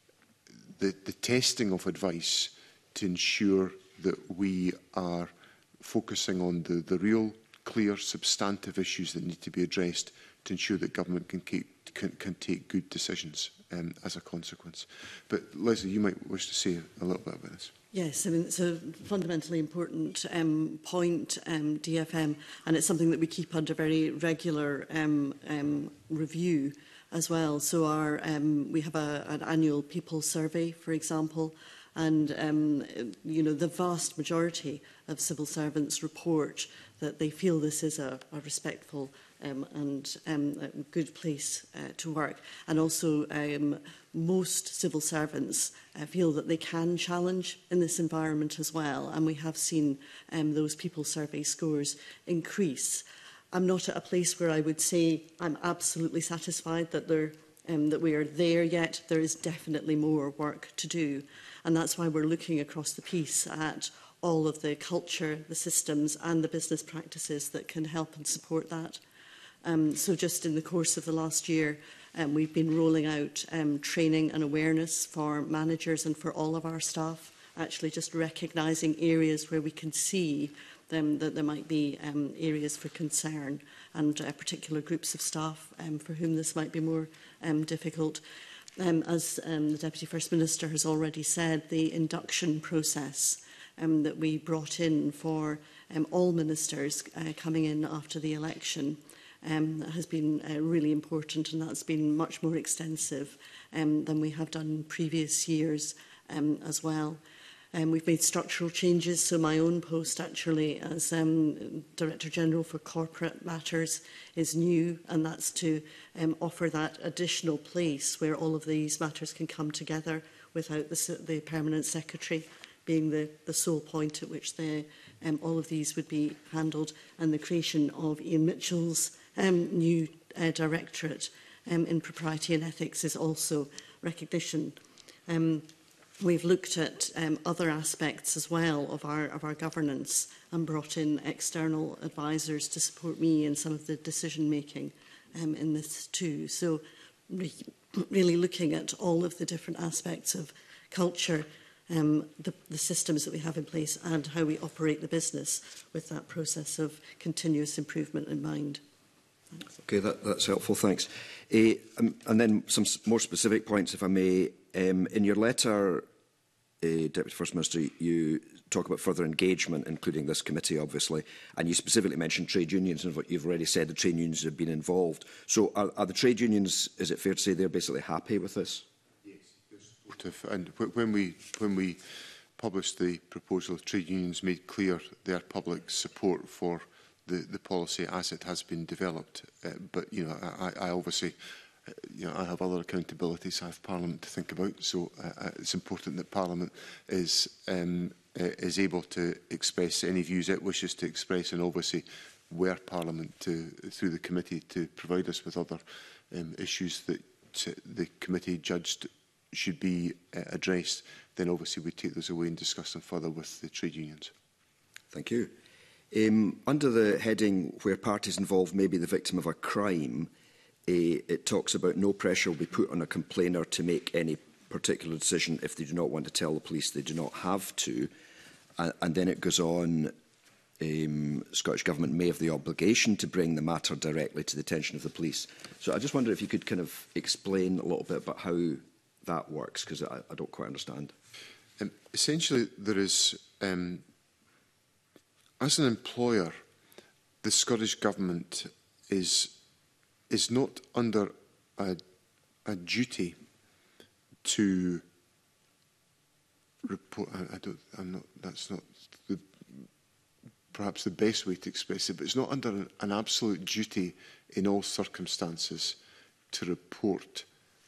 the, the testing of advice to ensure that we are focusing on the, the real, clear, substantive issues that need to be addressed to ensure that government can, keep, can, can take good decisions um, as a consequence. But Leslie, you might wish to say a little bit about this. Yes, I mean, it's a fundamentally important um, point, um, D F M, and it's something that we keep under very regular um, um, review as well. So our, um, we have a, an annual people survey, for example, and um, you know, the vast majority of civil servants report that they feel this is a, a respectful um, and um, a good place uh, to work. And also um, most civil servants uh, feel that they can challenge in this environment as well. And we have seen um, those people survey scores increase. I'm not at a place where I would say I'm absolutely satisfied that, they're, um, that we are there yet. There is definitely more work to do. And that's why we're looking across the piece at all of the culture, the systems and the business practices that can help and support that. Um, so just in the course of the last year, um, we've been rolling out um, training and awareness for managers and for all of our staff, actually just recognising areas where we can see um, that there might be um, areas for concern and uh, particular groups of staff um, for whom this might be more um, difficult. Um, as um, the Deputy First Minister has already said, the induction process um, that we brought in for um, all ministers uh, coming in after the election um, has been uh, really important, and that's been much more extensive um, than we have done in previous years um, as well. Um, we've made structural changes, so my own post actually as um, Director General for Corporate Matters is new, and that's to um, offer that additional place where all of these matters can come together without the, the Permanent Secretary being the, the sole point at which the, um, all of these would be handled, and the creation of Ian Mitchell's um, new uh, Directorate um, in Propriety and Ethics is also recognition. Um, We've looked at um, other aspects as well of our, of our governance and brought in external advisors to support me in some of the decision-making um, in this too. So re really looking at all of the different aspects of culture, um, the, the systems that we have in place and how we operate the business with that process of continuous improvement in mind. Thanks. Okay, that, that's helpful, thanks. Uh, um, and then some more specific points, if I may. Um, in your letter, uh, Deputy First Minister, you talk about further engagement, including this committee, obviously, and you specifically mentioned trade unions, and what you've already said, the trade unions have been involved. So are, are the trade unions, is it fair to say they're basically happy with this? Yes, they're supportive. And when we, when we published the proposal, trade unions made clear their public support for the, the policy as it has been developed. Uh, but, you know, I, I obviously... You know, I have other accountabilities. I have Parliament to think about, so uh, it's important that Parliament is um, uh, is able to express any views it wishes to express, and obviously, where Parliament to through the committee to provide us with other um, issues that the committee judged should be uh, addressed, then obviously we take those away and discuss them further with the trade unions. Thank you. Um, under the heading where parties involved may be the victim of a crime, Uh, it talks about no pressure will be put on a complainer to make any particular decision if they do not want to tell the police they do not have to. And, and then it goes on, um, Scottish Government may have the obligation to bring the matter directly to the attention of the police. So I just wonder if you could kind of explain a little bit about how that works, because I, I don't quite understand. Um, essentially, there is, um, as an employer, the Scottish Government is is not under a, a duty to report. I, I don't. I'm not. That's not the, perhaps the best way to express it. But it's not under an, an absolute duty in all circumstances to report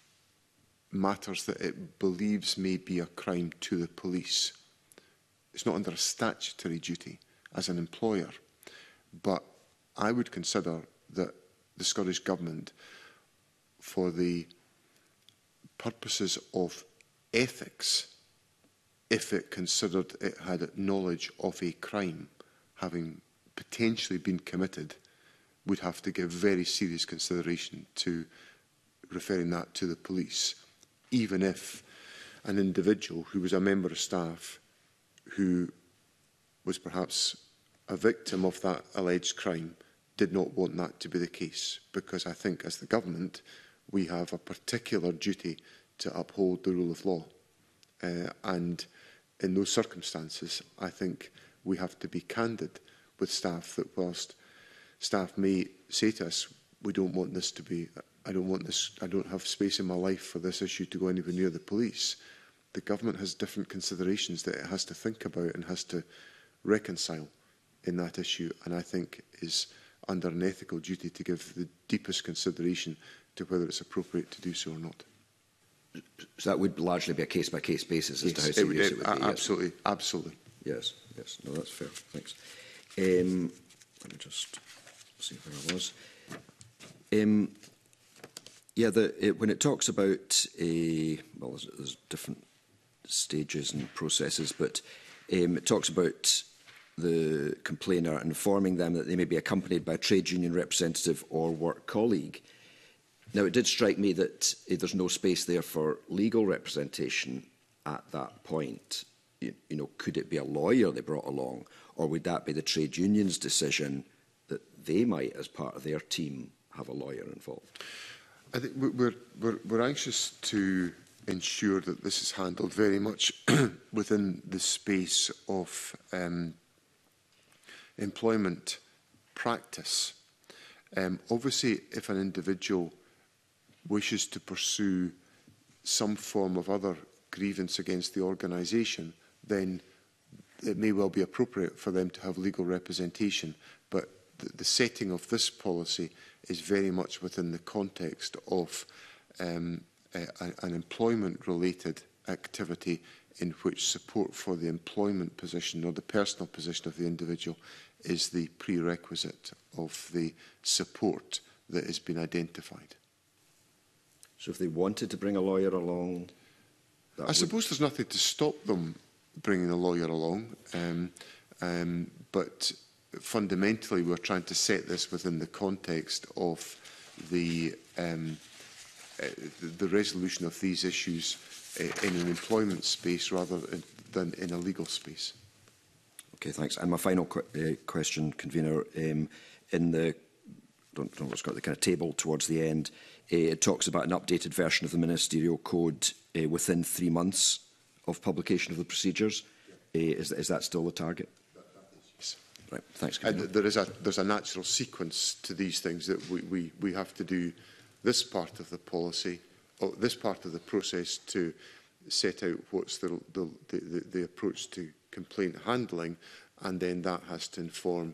matters that it believes may be a crime to the police. It's not under a statutory duty as an employer. But I would consider that the Scottish Government, for the purposes of ethics, if it considered it had knowledge of a crime having potentially been committed, would have to give very serious consideration to referring that to the police, even if an individual who was a member of staff who was perhaps a victim of that alleged crime did not want that to be the case, because I think as the government we have a particular duty to uphold the rule of law, uh, and in those circumstances I think we have to be candid with staff that whilst staff may say to us, we don't want this to be, I don't want this, I don't have space in my life for this issue to go anywhere near the police, the government has different considerations that it has to think about and has to reconcile in that issue, and I think is under an ethical duty to give the deepest consideration to whether it's appropriate to do so or not. So that would largely be a case-by-case basis as Yes, to how serious it, it, it would be. Absolutely, yes. absolutely. Yes, yes. No, that's fair. Thanks. Um, let me just see where I was. Um, yeah, the, it, when it talks about, a, well, there's, there's different stages and processes, but um, it talks about the complainer informing them that they may be accompanied by a trade union representative or work colleague. Now, it did strike me that uh, there's no space there for legal representation at that point. you, you know, could it be a lawyer they brought along, or would that be the trade union's decision that they might, as part of their team, have a lawyer involved? I think we're, we're, we're anxious to ensure that this is handled very much within the space of um, employment practice. Um, obviously, if an individual wishes to pursue some form of other grievance against the organisation, then it may well be appropriate for them to have legal representation. But the, the setting of this policy is very much within the context of um, a, an employment-related activity in which support for the employment position or the personal position of the individual is the prerequisite of the support that has been identified. So if they wanted to bring a lawyer along... I would... suppose there's nothing to stop them bringing a lawyer along, um, um, but fundamentally we're trying to set this within the context of the, um, uh, the resolution of these issues uh, in an employment space rather than in a legal space. Okay, thanks. And my final qu uh, question, Convener, um, in the don't, don't know what's got the kind of table towards the end, uh, it talks about an updated version of the ministerial code uh, within three months of publication of the procedures. Uh, is, is that still the target? Yes. Right. Thanks, Convener. And there is a there's a natural sequence to these things that we we we have to do this part of the policy, or this part of the process to set out what's the the the, the approach to complaint handling, and then that has to inform,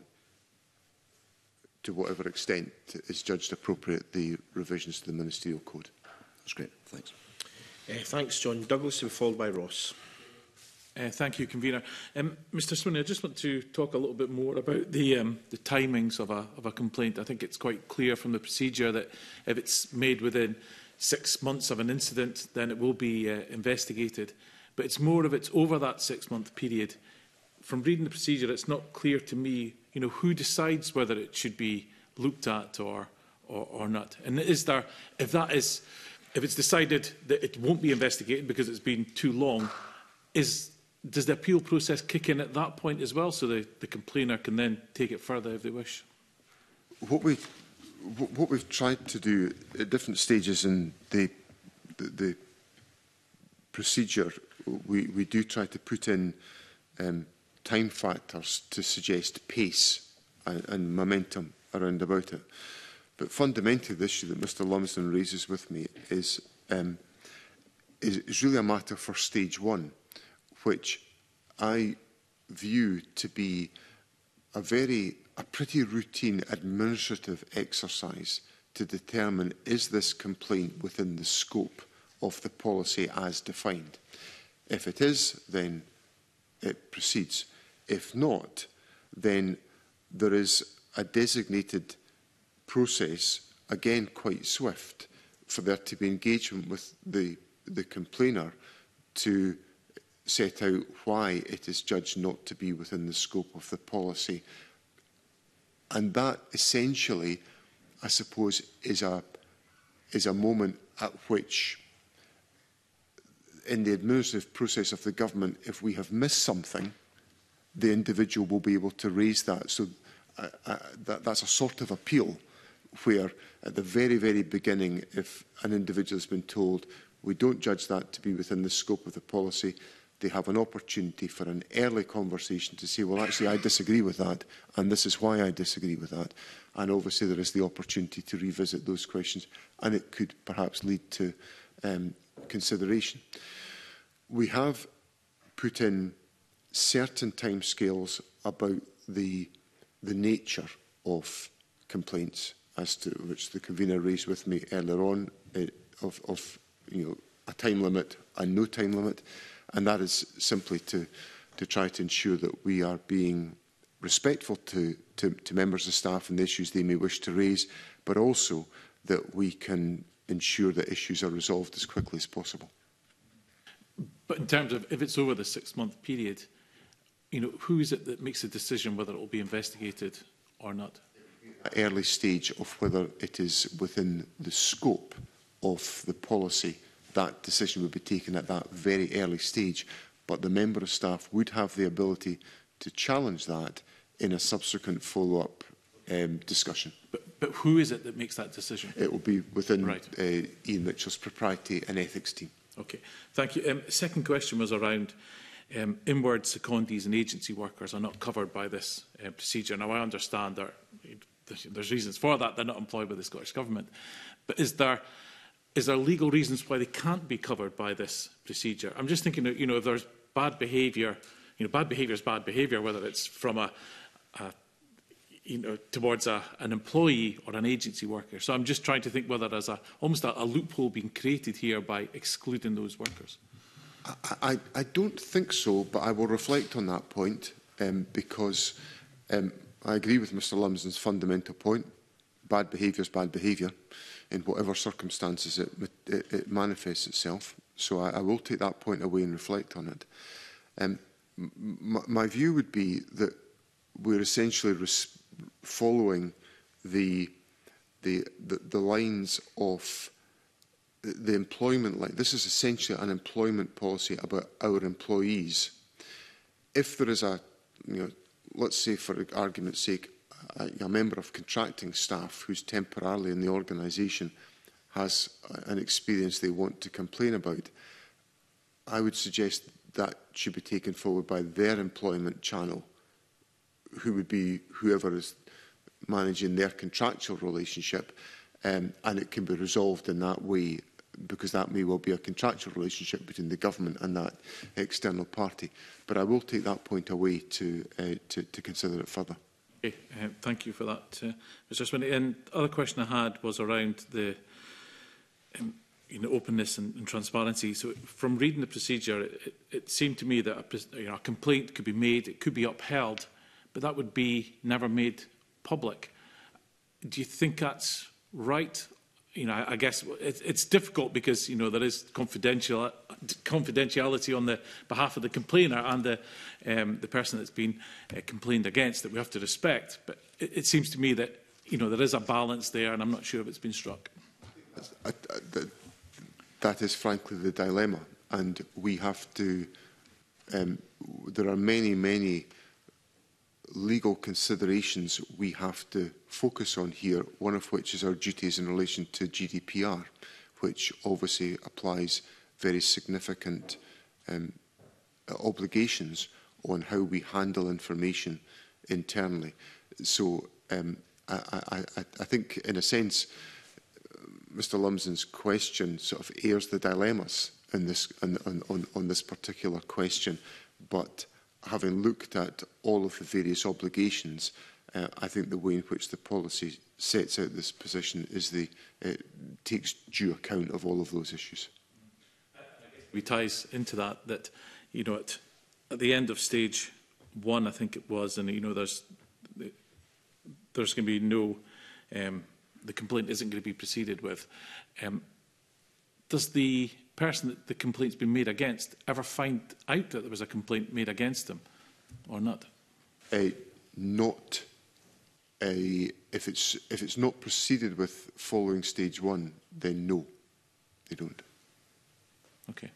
to whatever extent is judged appropriate, the revisions to the ministerial code. That's great. Thanks. Uh, thanks, John. Douglas, and followed by Ross. Uh, thank you, Convener. Um, Mr Swinney, I just want to talk a little bit more about the, um, the timings of a, of a complaint. I think it's quite clear from the procedure that if it's made within six months of an incident, then it will be uh, investigated. But it's more if it's over that six-month period. From reading the procedure, it's not clear to me, you know, who decides whether it should be looked at or, or, or not. And is there, if that is, if it's decided that it won't be investigated because it's been too long, is, does the appeal process kick in at that point as well, so the, the complainer can then take it further if they wish? What we, what we've tried to do at different stages in the, the, the procedure, we, we do try to put in um, time factors to suggest pace and, and momentum around about it. But fundamentally, the issue that Mr Lumsden raises with me is, um, is, is really a matter for stage one, which I view to be a very, a pretty routine administrative exercise to determine, is this complaint within the scope of the policy as defined? If it is, then it proceeds. If not, then there is a designated process, again quite swift, for there to be engagement with the, the complainer to set out why it is judged not to be within the scope of the policy. And that essentially, I suppose, is a, is a moment at which, in the administrative process of the government, if we have missed something, the individual will be able to raise that. So uh, uh, that, that's a sort of appeal where, at the very, very beginning, if an individual has been told, we don't judge that to be within the scope of the policy, they have an opportunity for an early conversation to say, well, actually, I disagree with that, and this is why I disagree with that. And obviously, there is the opportunity to revisit those questions, and it could perhaps lead to um, consideration. We have put in certain timescales about the, the nature of complaints, as to which the convener raised with me earlier on, uh, of, of you know, a time limit and no time limit. And that is simply to, to try to ensure that we are being respectful to, to, to members of staff and the issues they may wish to raise, but also that we can ensure that issues are resolved as quickly as possible. But in terms of if it's over the six-month period, you know, who is it that makes the decision whether it will be investigated or not? At early stage of whether it is within the scope of the policy, that decision would be taken at that very early stage. but the member of staff would have the ability to challenge that in a subsequent follow-up um, discussion. But, but who is it that makes that decision? It will be within right. uh, Ian Mitchell's propriety and ethics team. Okay, thank you. Um, second question was around um, inward secondees and agency workers are not covered by this uh, procedure. Now, I understand there, there's reasons for that. They're not employed by the Scottish Government. But is there, is there legal reasons why they can't be covered by this procedure? I'm just thinking, you know, if there's bad behaviour, you know, bad behaviour is bad behaviour, whether it's from a, a you know, towards a, an employee or an agency worker. So I'm just trying to think whether there's a, almost a, a loophole being created here by excluding those workers. I, I, I don't think so, but I will reflect on that point um, because um, I agree with Mr Lumsden's fundamental point. Bad behaviour is bad behaviour in whatever circumstances it, it, it manifests itself. So I, I will take that point away and reflect on it. Um, m my view would be that we're essentially res following the, the, the, the lines of the, the employment line. This is essentially an employment policy about our employees. If there is a, you know, let's say for argument's sake, a, a member of contracting staff who's temporarily in the organisation has an experience they want to complain about, I would suggest that should be taken forward by their employment channel, who would be whoever is managing their contractual relationship, um, and it can be resolved in that way, because that may well be a contractual relationship between the government and that external party. But I will take that point away to, uh, to, to consider it further. Okay, uh, thank you for that, uh, Mr Swinney. And the other question I had was around the um, you know, openness and, and transparency. So from reading the procedure, it, it seemed to me that a, you know, a complaint could be made, it could be upheld, but that would be never made public. Do you think that's right? You know, I, I guess it, it's difficult because, you know, there is confidential, confidentiality on the behalf of the complainer and the, um, the person that's been uh, complained against that we have to respect. But it, it seems to me that, you know, there is a balance there, and I'm not sure if it's been struck. I, I, that, that is frankly the dilemma, and we have to, um, there are many, many legal considerations we have to focus on here, one of which is our duties in relation to G D P R, which obviously applies very significant um, obligations on how we handle information internally. So um, I, I, I think, in a sense, Mr Lumsden's question sort of airs the dilemmas in this, on, on, on this particular question, but having looked at all of the various obligations, uh, I think the way in which the policy sets out this position is the uh, takes due account of all of those issues. We ties into that that you know at, at the end of stage one, I think it was, and you know there's there's going to be no um, the complaint isn't going to be proceeded with. Um, does the person that the complaint's been made against ever find out that there was a complaint made against them, or not? Uh, not uh, if it's if it's not proceeded with following stage one, then no, they don't. Okay.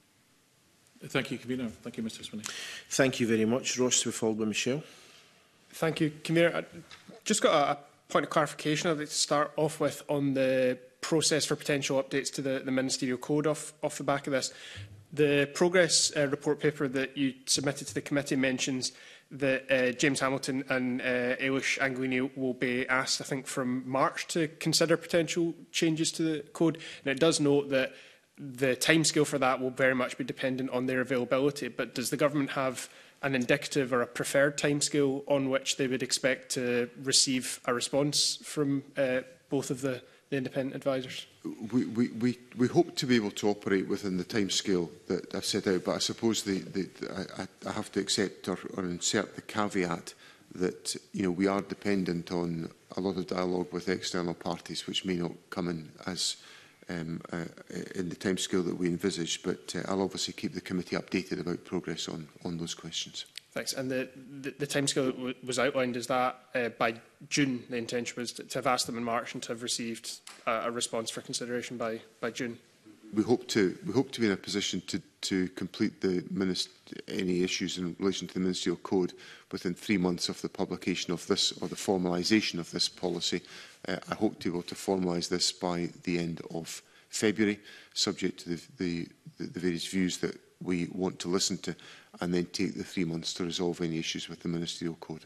Thank you, Convener. Thank you, Mr Swinney. Thank you very much. Ross, to be followed by Michelle. Thank you, Convener. I just got a, a point of clarification I'd like to start off with on the process for potential updates to the, the Ministerial Code off, off the back of this. The progress uh, report paper that you submitted to the committee mentions that uh, James Hamilton and uh, Eilish Anguini will be asked, I think, from March to consider potential changes to the code. And it does note that the timescale for that will very much be dependent on their availability. But does the government have an indicative or a preferred timescale on which they would expect to receive a response from uh, both of the, the independent advisers? We, we, we, we hope to be able to operate within the timescale that I've set out, but I suppose the, the, I, I have to accept or, or insert the caveat that you know, we are dependent on a lot of dialogue with external parties, which may not come in as um, uh, in the timescale that we envisage, but uh, I'll obviously keep the committee updated about progress on, on those questions. Thanks. And the, the, the timescale that w was outlined, is that uh, by June the intention was to, to have asked them in March and to have received uh, a response for consideration by, by June? we hope to we hope to be in a position to to complete the minist any issues in relation to the ministerial code within three months of the publication of this or the formalisation of this policy. Uh, I hope to be able to formalise this by the end of February, subject to the, the, the various views that we want to listen to, and then take the three months to resolve any issues with the ministerial code.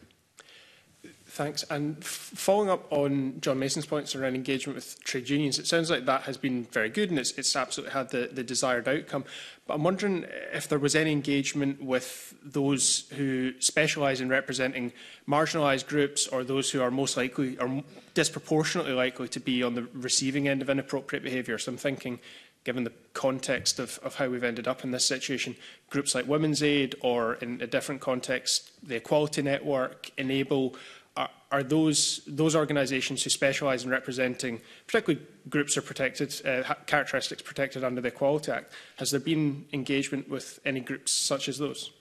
Thanks. And f following up on John Mason's points around engagement with trade unions, it sounds like that has been very good and it's, it's absolutely had the, the desired outcome. But I'm wondering if there was any engagement with those who specialise in representing marginalised groups or those who are most likely or disproportionately likely to be on the receiving end of inappropriate behaviour. So I'm thinking, given the context of, of how we've ended up in this situation, groups like Women's Aid or in a different context, the Equality Network, Enable, Are, are those, those organisations who specialise in representing particularly groups or protected, uh, characteristics protected under the Equality Act? Has there been engagement with any groups such as those?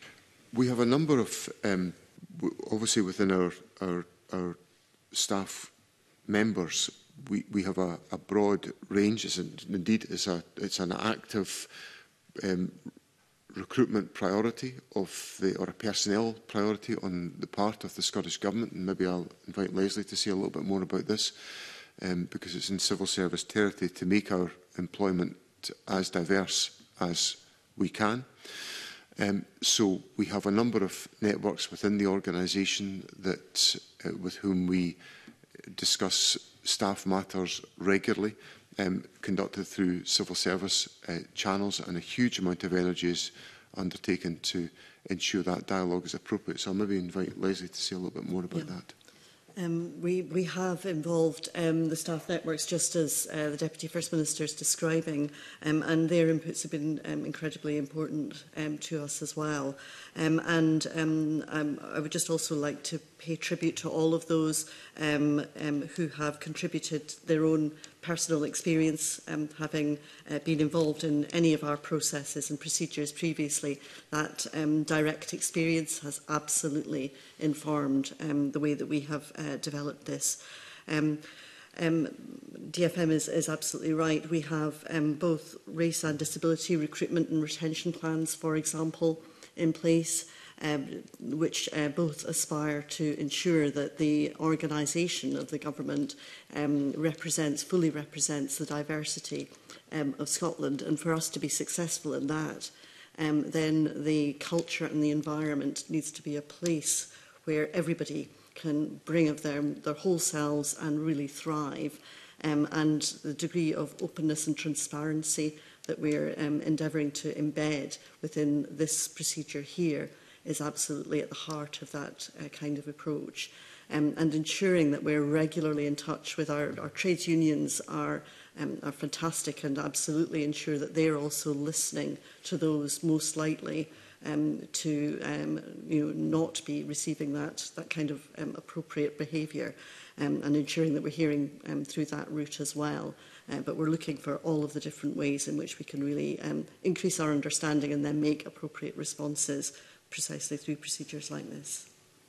We have a number of, um, obviously within our, our, our staff members, we, we have a, a broad range. It's an, indeed, it's, a, it's an active um, recruitment priority of the, or a personnel priority on the part of the Scottish Government, and maybe I'll invite Leslie to say a little bit more about this, um, because it's in civil service territory to make our employment as diverse as we can. Um, so we have a number of networks within the organisation that, uh, with whom we discuss staff matters regularly, Um, conducted through civil service uh, channels, and a huge amount of energy is undertaken to ensure that dialogue is appropriate. So I'll maybe invite Leslie to say a little bit more about yeah. that. Um, we, we have involved um, the staff networks, just as uh, the Deputy First Minister is describing, um, and their inputs have been um, incredibly important um, to us as well. Um, and um, um, I would just also like to pay tribute to all of those um, um, who have contributed their own personal experience, um, having uh, been involved in any of our processes and procedures previously. That um, direct experience has absolutely informed um, the way that we have uh, developed this. Um, um, D F M is, is absolutely right. We have um, both race and disability recruitment and retention plans, for example, in place, um, which uh, both aspire to ensure that the organisation of the government um, represents, fully represents the diversity um, of Scotland. And for us to be successful in that, um, then the culture and the environment needs to be a place where everybody can bring of their, their whole selves and really thrive. Um, and the degree of openness and transparency that we're um, endeavouring to embed within this procedure here is absolutely at the heart of that uh, kind of approach. Um, and ensuring that we're regularly in touch with our, our trades unions are, um, are fantastic, and absolutely ensure that they're also listening to those most likely um, to um, you know, not be receiving that, that kind of um, appropriate behaviour, um, and ensuring that we're hearing um, through that route as well. Uh, but we're looking for all of the different ways in which we can really um, increase our understanding and then make appropriate responses precisely through procedures like this.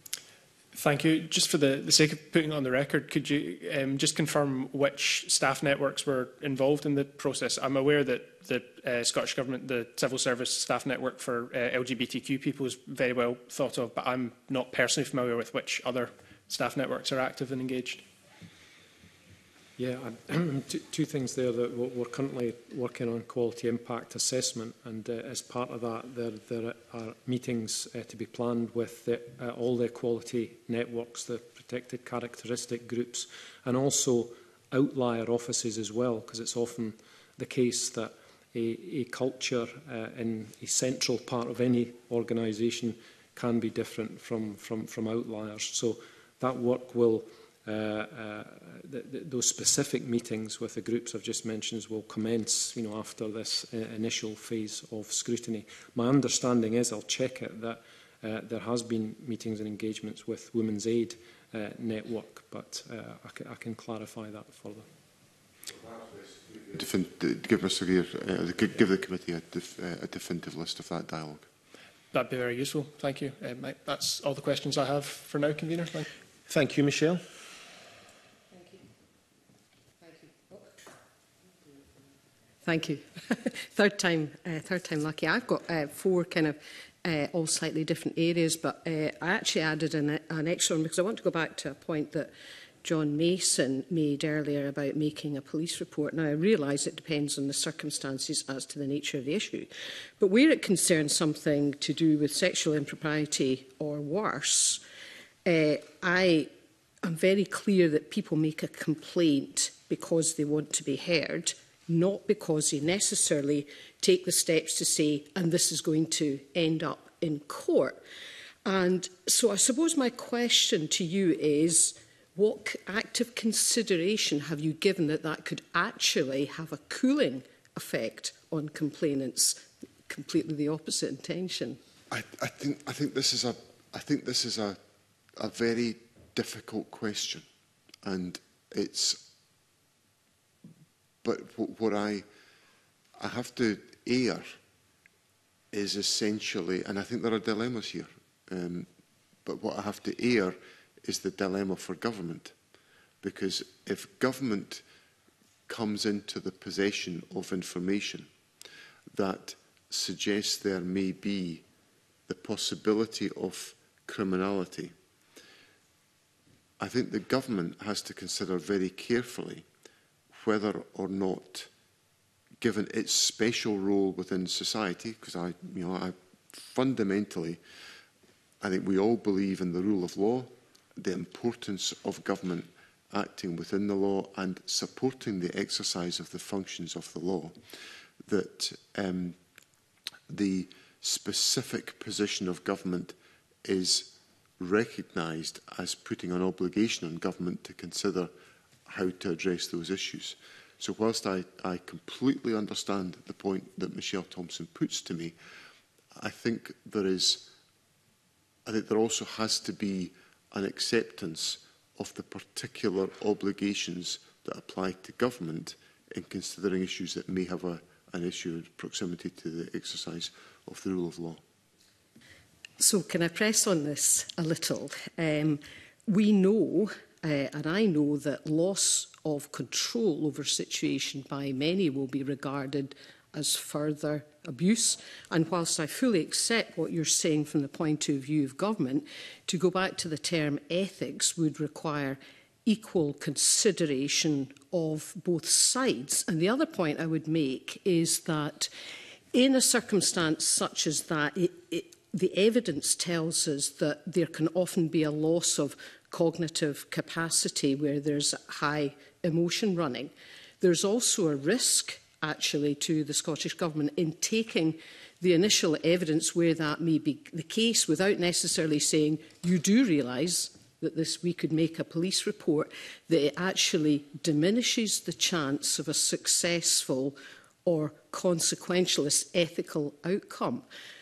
Thank you. Just for the, the sake of putting it on the record, could you um, just confirm which staff networks were involved in the process? I'm aware that the uh, Scottish Government, the Civil Service Staff Network for uh, L G B T Q people is very well thought of, but I'm not personally familiar with which other staff networks are active and engaged. Yeah, two, two things there. That we're currently working on quality impact assessment, and uh, as part of that, there, there are meetings uh, to be planned with the, uh, all the equality networks, the protected characteristic groups, and also outlier offices as well, because it's often the case that a, a culture uh, in a central part of any organisation can be different from, from, from outliers. So that work will Uh, uh, the, the, those specific meetings with the groups I've just mentioned will commence, you know, after this uh, initial phase of scrutiny. My understanding is, I'll check it, that uh, there has been meetings and engagements with Women's Aid uh, network, but uh, I, can, I can clarify that further. Defin give, Mister Gear, uh, give the committee a, def uh, a definitive list of that dialogue. That'd be very useful. Thank you. Uh, Mike, that's all the questions I have for now, Convener. Thank you. Thank you, Michelle. Thank you. third time, uh, third time lucky. I've got uh, four kind of uh, all slightly different areas, but uh, I actually added an, an extra one because I want to go back to a point that John Mason made earlier about making a police report. Now, I realise it depends on the circumstances as to the nature of the issue, but where it concerns something to do with sexual impropriety or worse, uh, I am very clear that people make a complaint because they want to be heard, not because they necessarily take the steps to say, and this is going to end up in court. And so I suppose my question to you is, what active consideration have you given that that could actually have a cooling effect on complainants? Completely the opposite intention. I, I think I think this is a I think this is a a very difficult question, and it's. But what I, I have to air is essentially, and I think there are dilemmas here, um, but what I have to air is the dilemma for government. Because if government comes into the possession of information that suggests there may be the possibility of criminality, I think the government has to consider very carefully whether or not, given its special role within society, because I, you know, I fundamentally, I think we all believe in the rule of law, the importance of government acting within the law and supporting the exercise of the functions of the law, that um, the specific position of government is recognised as putting an obligation on government to consider how to address those issues. So whilst I, I completely understand the point that Michelle Thompson puts to me, I think there is, I think there also has to be an acceptance of the particular obligations that apply to government in considering issues that may have a, an issue of proximity to the exercise of the rule of law. So can I press on this a little? Um, we know Uh, and I know that loss of control over a situation by many will be regarded as further abuse. And whilst I fully accept what you're saying from the point of view of government, to go back to the term ethics would require equal consideration of both sides. And the other point I would make is that in a circumstance such as that, it, it, the evidence tells us that there can often be a loss of cognitive capacity where there's high emotion running. There's also a risk, actually, to the Scottish Government in taking the initial evidence where that may be the case without necessarily saying, you do realise that this we could make a police report, that it actually diminishes the chance of a successful or consequentialist ethical outcome.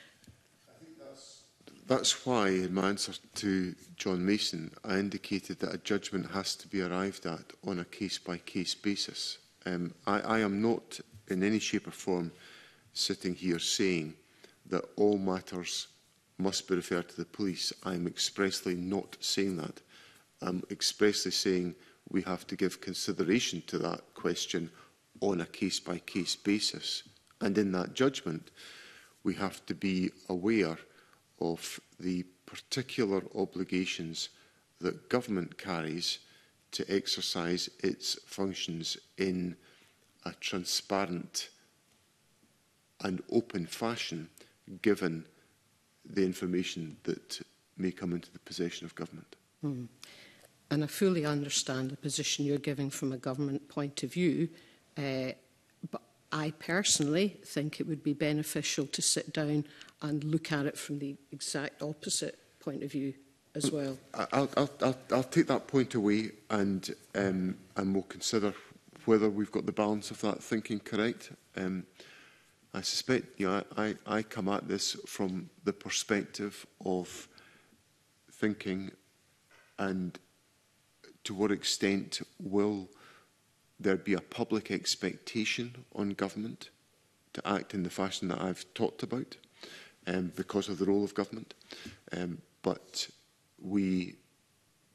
That's why, in my answer to John Mason, I indicated that a judgment has to be arrived at on a case-by-case basis. Um, I, I am not, in any shape or form, sitting here saying that all matters must be referred to the police. I am expressly not saying that. I'm expressly saying we have to give consideration to that question on a case-by-case basis. And in that judgment, we have to be aware of the particular obligations that government carries to exercise its functions in a transparent and open fashion, given the information that may come into the possession of government. Mm. And I fully understand the position you're giving from a government point of view, uh, but I personally think it would be beneficial to sit down and look at it from the exact opposite point of view as well. I'll, I'll, I'll, I'll take that point away and, um, and we'll consider whether we've got the balance of that thinking correct. Um, I suspect, you know, I, I come at this from the perspective of thinking and to what extent will there be a public expectation on government to act in the fashion that I've talked about um, because of the role of government. Um, but we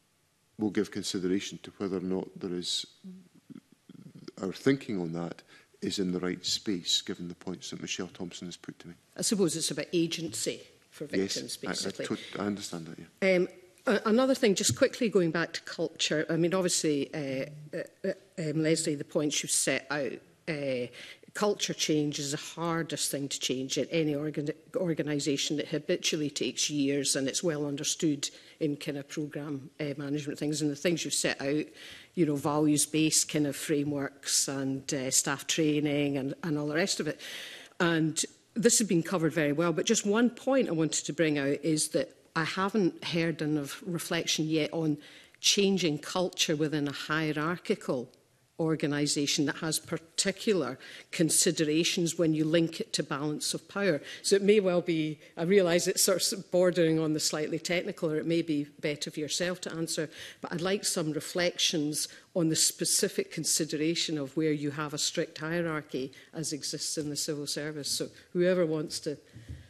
will give consideration to whether or not there is, our thinking on that is in the right space, given the points that Michelle Thompson has put to me. I suppose it's about agency for victims, yes, basically. I, I, I understand that, yeah. Um, Another thing, just quickly going back to culture, I mean, obviously, uh, uh, um, Leslie, the points you've set out, uh, culture change is the hardest thing to change in any organ organisation. That habitually takes years, and it's well understood in kind of programme uh, management things. And the things you've set out, you know, values-based kind of frameworks and uh, staff training and, and all the rest of it. And this has been covered very well. But just one point I wanted to bring out is that I haven't heard enough reflection yet on changing culture within a hierarchical organisation that has particular considerations when you link it to balance of power. So it may well be, I realise it's sort of bordering on the slightly technical, or it may be better for yourself to answer, but I'd like some reflections on the specific consideration of where you have a strict hierarchy as exists in the civil service. So whoever wants to...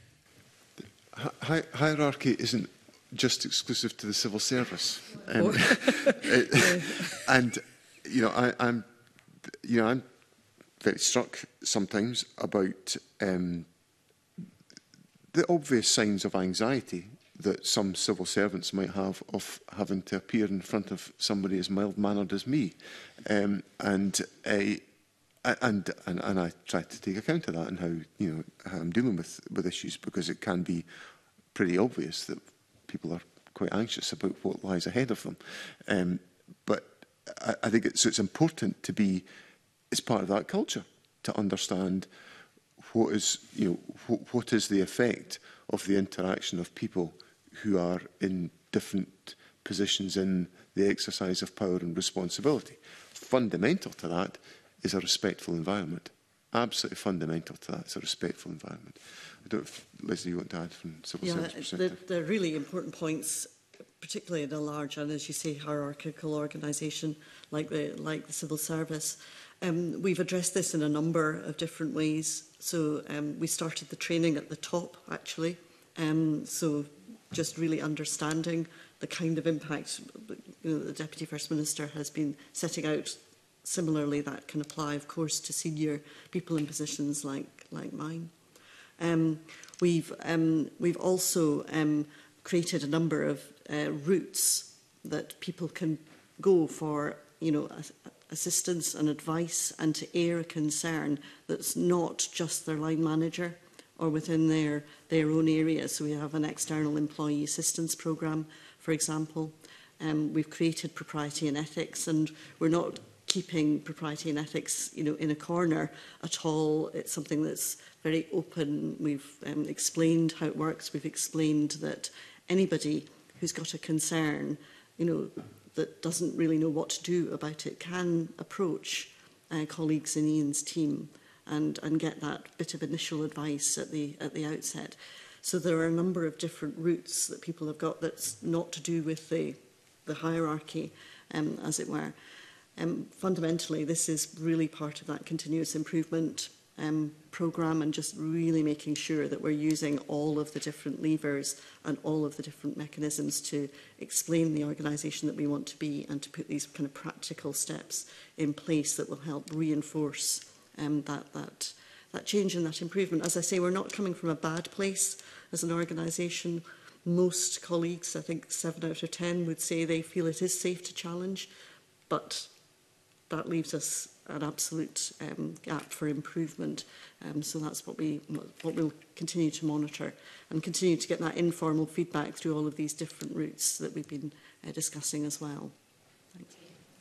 Hi hierarchy isn't just exclusive to the civil service, um, it, and you know I, I'm, you know I'm very struck sometimes about um, the obvious signs of anxiety that some civil servants might have of having to appear in front of somebody as mild-mannered as me, um, and a. And, and, and I try to take account of that and how, you know, how I'm dealing with, with issues, because it can be pretty obvious that people are quite anxious about what lies ahead of them. Um, but I, I think it's, so it's important to be, it's part of that culture, to understand what is, you know, wh what is the effect of the interaction of people who are in different positions in the exercise of power and responsibility. Fundamental to that is a respectful environment. Absolutely fundamental to that is a respectful environment. I don't know if, Leslie, you want to add from civil yeah, service perspective? They're, they're really important points, particularly in a large and, as you say, hierarchical organisation like the, like the civil service. Um, we've addressed this in a number of different ways. So um, we started the training at the top, actually. Um, so just really understanding the kind of impact, you know, the Deputy First Minister has been setting out. Similarly, that can apply, of course, to senior people in positions like, like mine. Um, we've, um, we've also um, created a number of uh, routes that people can go for, you know, assistance and advice, and to air a concern that's not just their line manager or within their, their own area. So we have an external employee assistance programme, for example. Um, we've created propriety and ethics, and we're not keeping propriety and ethics, you know, in a corner at all. It's something that's very open. We've um, explained how it works. We've explained that anybody who's got a concern, you know, that doesn't really know what to do about it can approach uh, colleagues in Ian's team and, and get that bit of initial advice at the, at the outset. So there are a number of different routes that people have got that's not to do with the, the hierarchy, um, as it were. Um, fundamentally, this is really part of that continuous improvement um, programme, and just really making sure that we're using all of the different levers and all of the different mechanisms to explain the organisation that we want to be, and to put these kind of practical steps in place that will help reinforce um, that, that, that change and that improvement. As I say, we're not coming from a bad place as an organisation. Most colleagues, I think seven out of ten, would say they feel it is safe to challenge, but that leaves us an absolute um, gap for improvement. Um, so that's what, we, what we'll continue to monitor, and continue to get that informal feedback through all of these different routes that we've been uh, discussing as well. Thanks.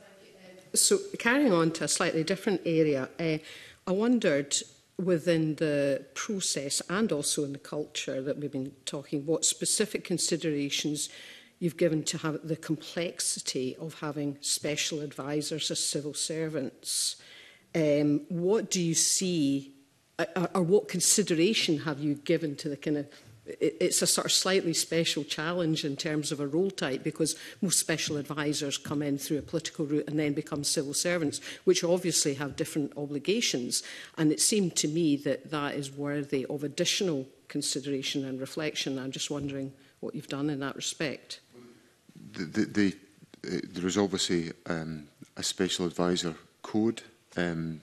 So carrying on to a slightly different area, uh, I wondered within the process and also in the culture that we've been talking, what specific considerations you've given to have the complexity of having special advisors as civil servants. Um, what do you see, or, or what consideration have you given to the kind of, it, it's a sort of slightly special challenge in terms of a role type, because most special advisors come in through a political route and then become civil servants, which obviously have different obligations. And it seemed to me that that is worthy of additional consideration and reflection. I'm just wondering what you've done in that respect. The, the, the, uh, there is obviously um, a special advisor code um,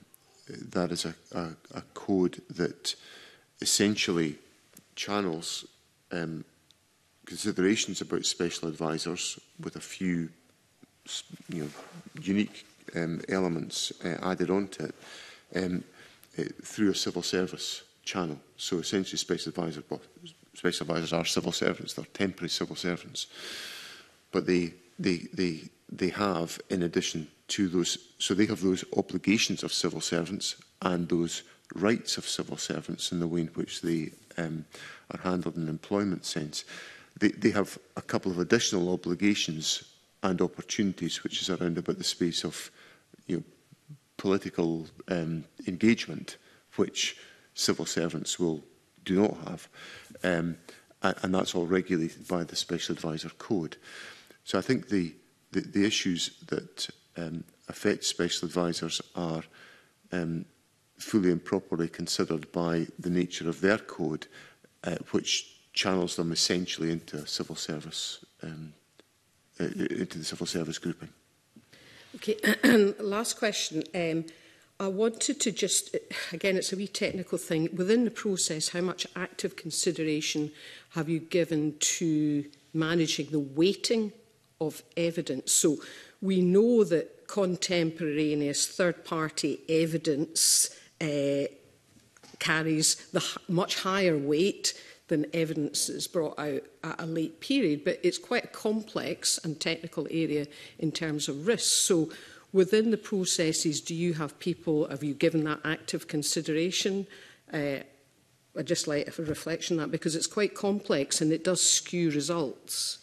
that is a, a, a code that essentially channels um, considerations about special advisors with a few you know, unique um, elements uh, added onto it um, uh, through a civil service channel. So essentially special advisors, well, special advisors are civil servants, they're temporary civil servants. But they, they, they, they have, in addition to those, so they have those obligations of civil servants and those rights of civil servants in the way in which they um, are handled in an employment sense. They, they have a couple of additional obligations and opportunities, which is around about the space of you know, political um, engagement, which civil servants will do not have. Um, and, and that's all regulated by the Special Advisor Code. So I think the, the, the issues that um, affect special advisors are um, fully and properly considered by the nature of their code, uh, which channels them essentially into a civil service, um, uh, into the civil service grouping. Okay, and last question. Um, I wanted to just, again, it's a wee technical thing. Within the process, how much active consideration have you given to managing the weighting of evidence? So we know that contemporaneous third-party evidence uh, carries the much higher weight than evidence that's brought out at a late period, but it's quite a complex and technical area in terms of risks. So within the processes, do you have people, have you given that active consideration? Uh, I'd just like a reflection on that, because it's quite complex and it does skew results.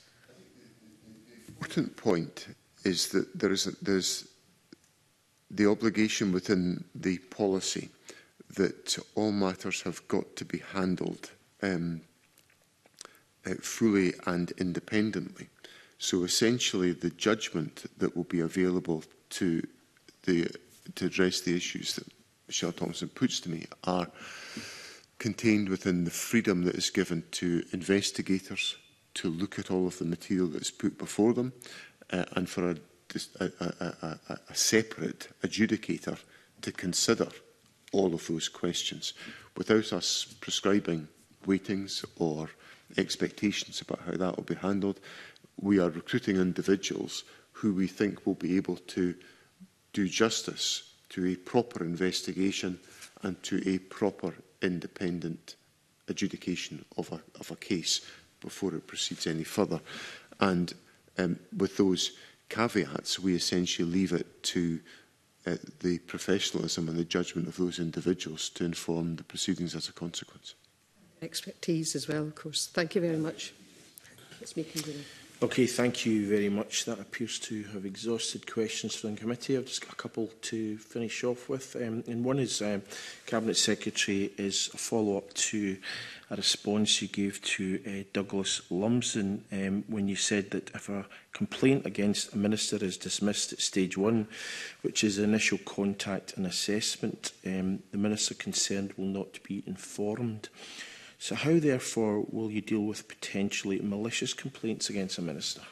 The important point is that there is a, there's the obligation within the policy that all matters have got to be handled um, uh, fully and independently. So essentially the judgment that will be available to, the, to address the issues that Michelle Thompson puts to me are contained within the freedom that is given to investigators to look at all of the material that is put before them, uh, and for a, a, a, a, a separate adjudicator to consider all of those questions without us prescribing weightings or expectations about how that will be handled. We are recruiting individuals who we think will be able to do justice to a proper investigation and to a proper independent adjudication of a, of a case before it proceeds any further. And um, with those caveats, we essentially leave it to uh, the professionalism and the judgment of those individuals to inform the proceedings as a consequence. Expertise as well, of course. Thank you very much. Let's make it Okay, thank you very much. That appears to have exhausted questions from the committee. I've just got a couple to finish off with. Um, and one is, um, Cabinet Secretary, is a follow-up to a response you gave to uh, Douglas Lumsden um, when you said that if a complaint against a minister is dismissed at stage one, which is initial contact and assessment, um, the minister concerned will not be informed. So how, therefore, will you deal with potentially malicious complaints against a minister?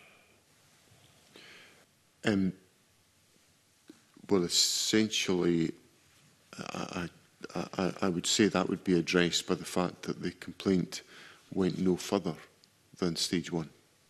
Um, well, essentially, I, I, I would say that would be addressed by the fact that the complaint went no further than stage one.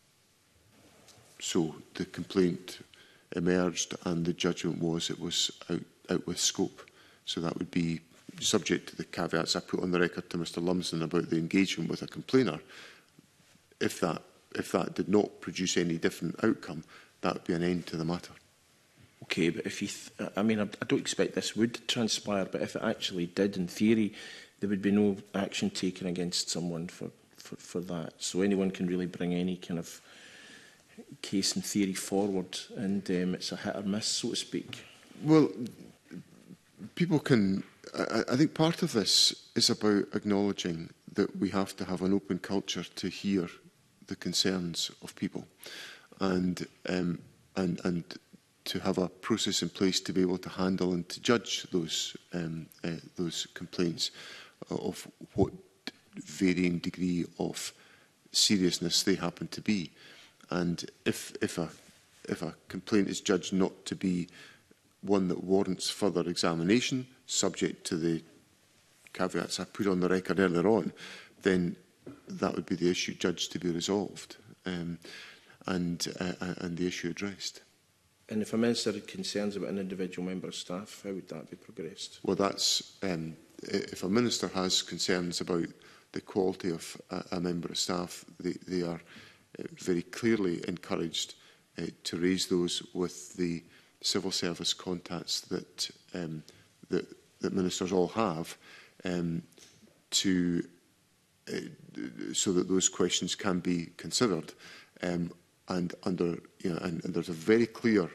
So the complaint emerged and the judgment was it was out, out with scope. So that would be subject to the caveats I put on the record to Mr Lumsden about the engagement with a complainer. If that, if that did not produce any different outcome, that would be an end to the matter. Okay, but if you, th I mean, I, I don't expect this would transpire, but if it actually did, in theory, there would be no action taken against someone for, for, for that. So anyone can really bring any kind of case in theory forward, and um, it's a hit or miss, so to speak. Well, people can... I, I think part of this is about acknowledging that we have to have an open culture to hear the concerns of people, and um, and and to have a process in place to be able to handle and to judge those um, uh, those complaints of what varying degree of seriousness they happen to be. And if if a if a complaint is judged not to be one that warrants further examination, subject to the caveats I put on the record earlier on, then that would be the issue judged to be resolved um, and, uh, and the issue addressed. And if a minister had concerns about an individual member of staff, how would that be progressed? Well, that's um, if a minister has concerns about the quality of a, a member of staff, they, they are uh, very clearly encouraged uh, to raise those with the civil service contacts that um, that, that ministers all have, um, to uh, so that those questions can be considered, um, and under you know, and, and there's a very clear,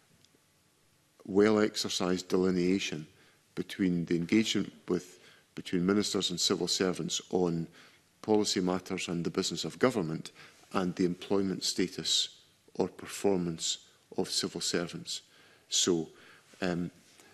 well-exercised delineation between the engagement with between ministers and civil servants on policy matters and the business of government, and the employment status or performance of civil servants. So, um,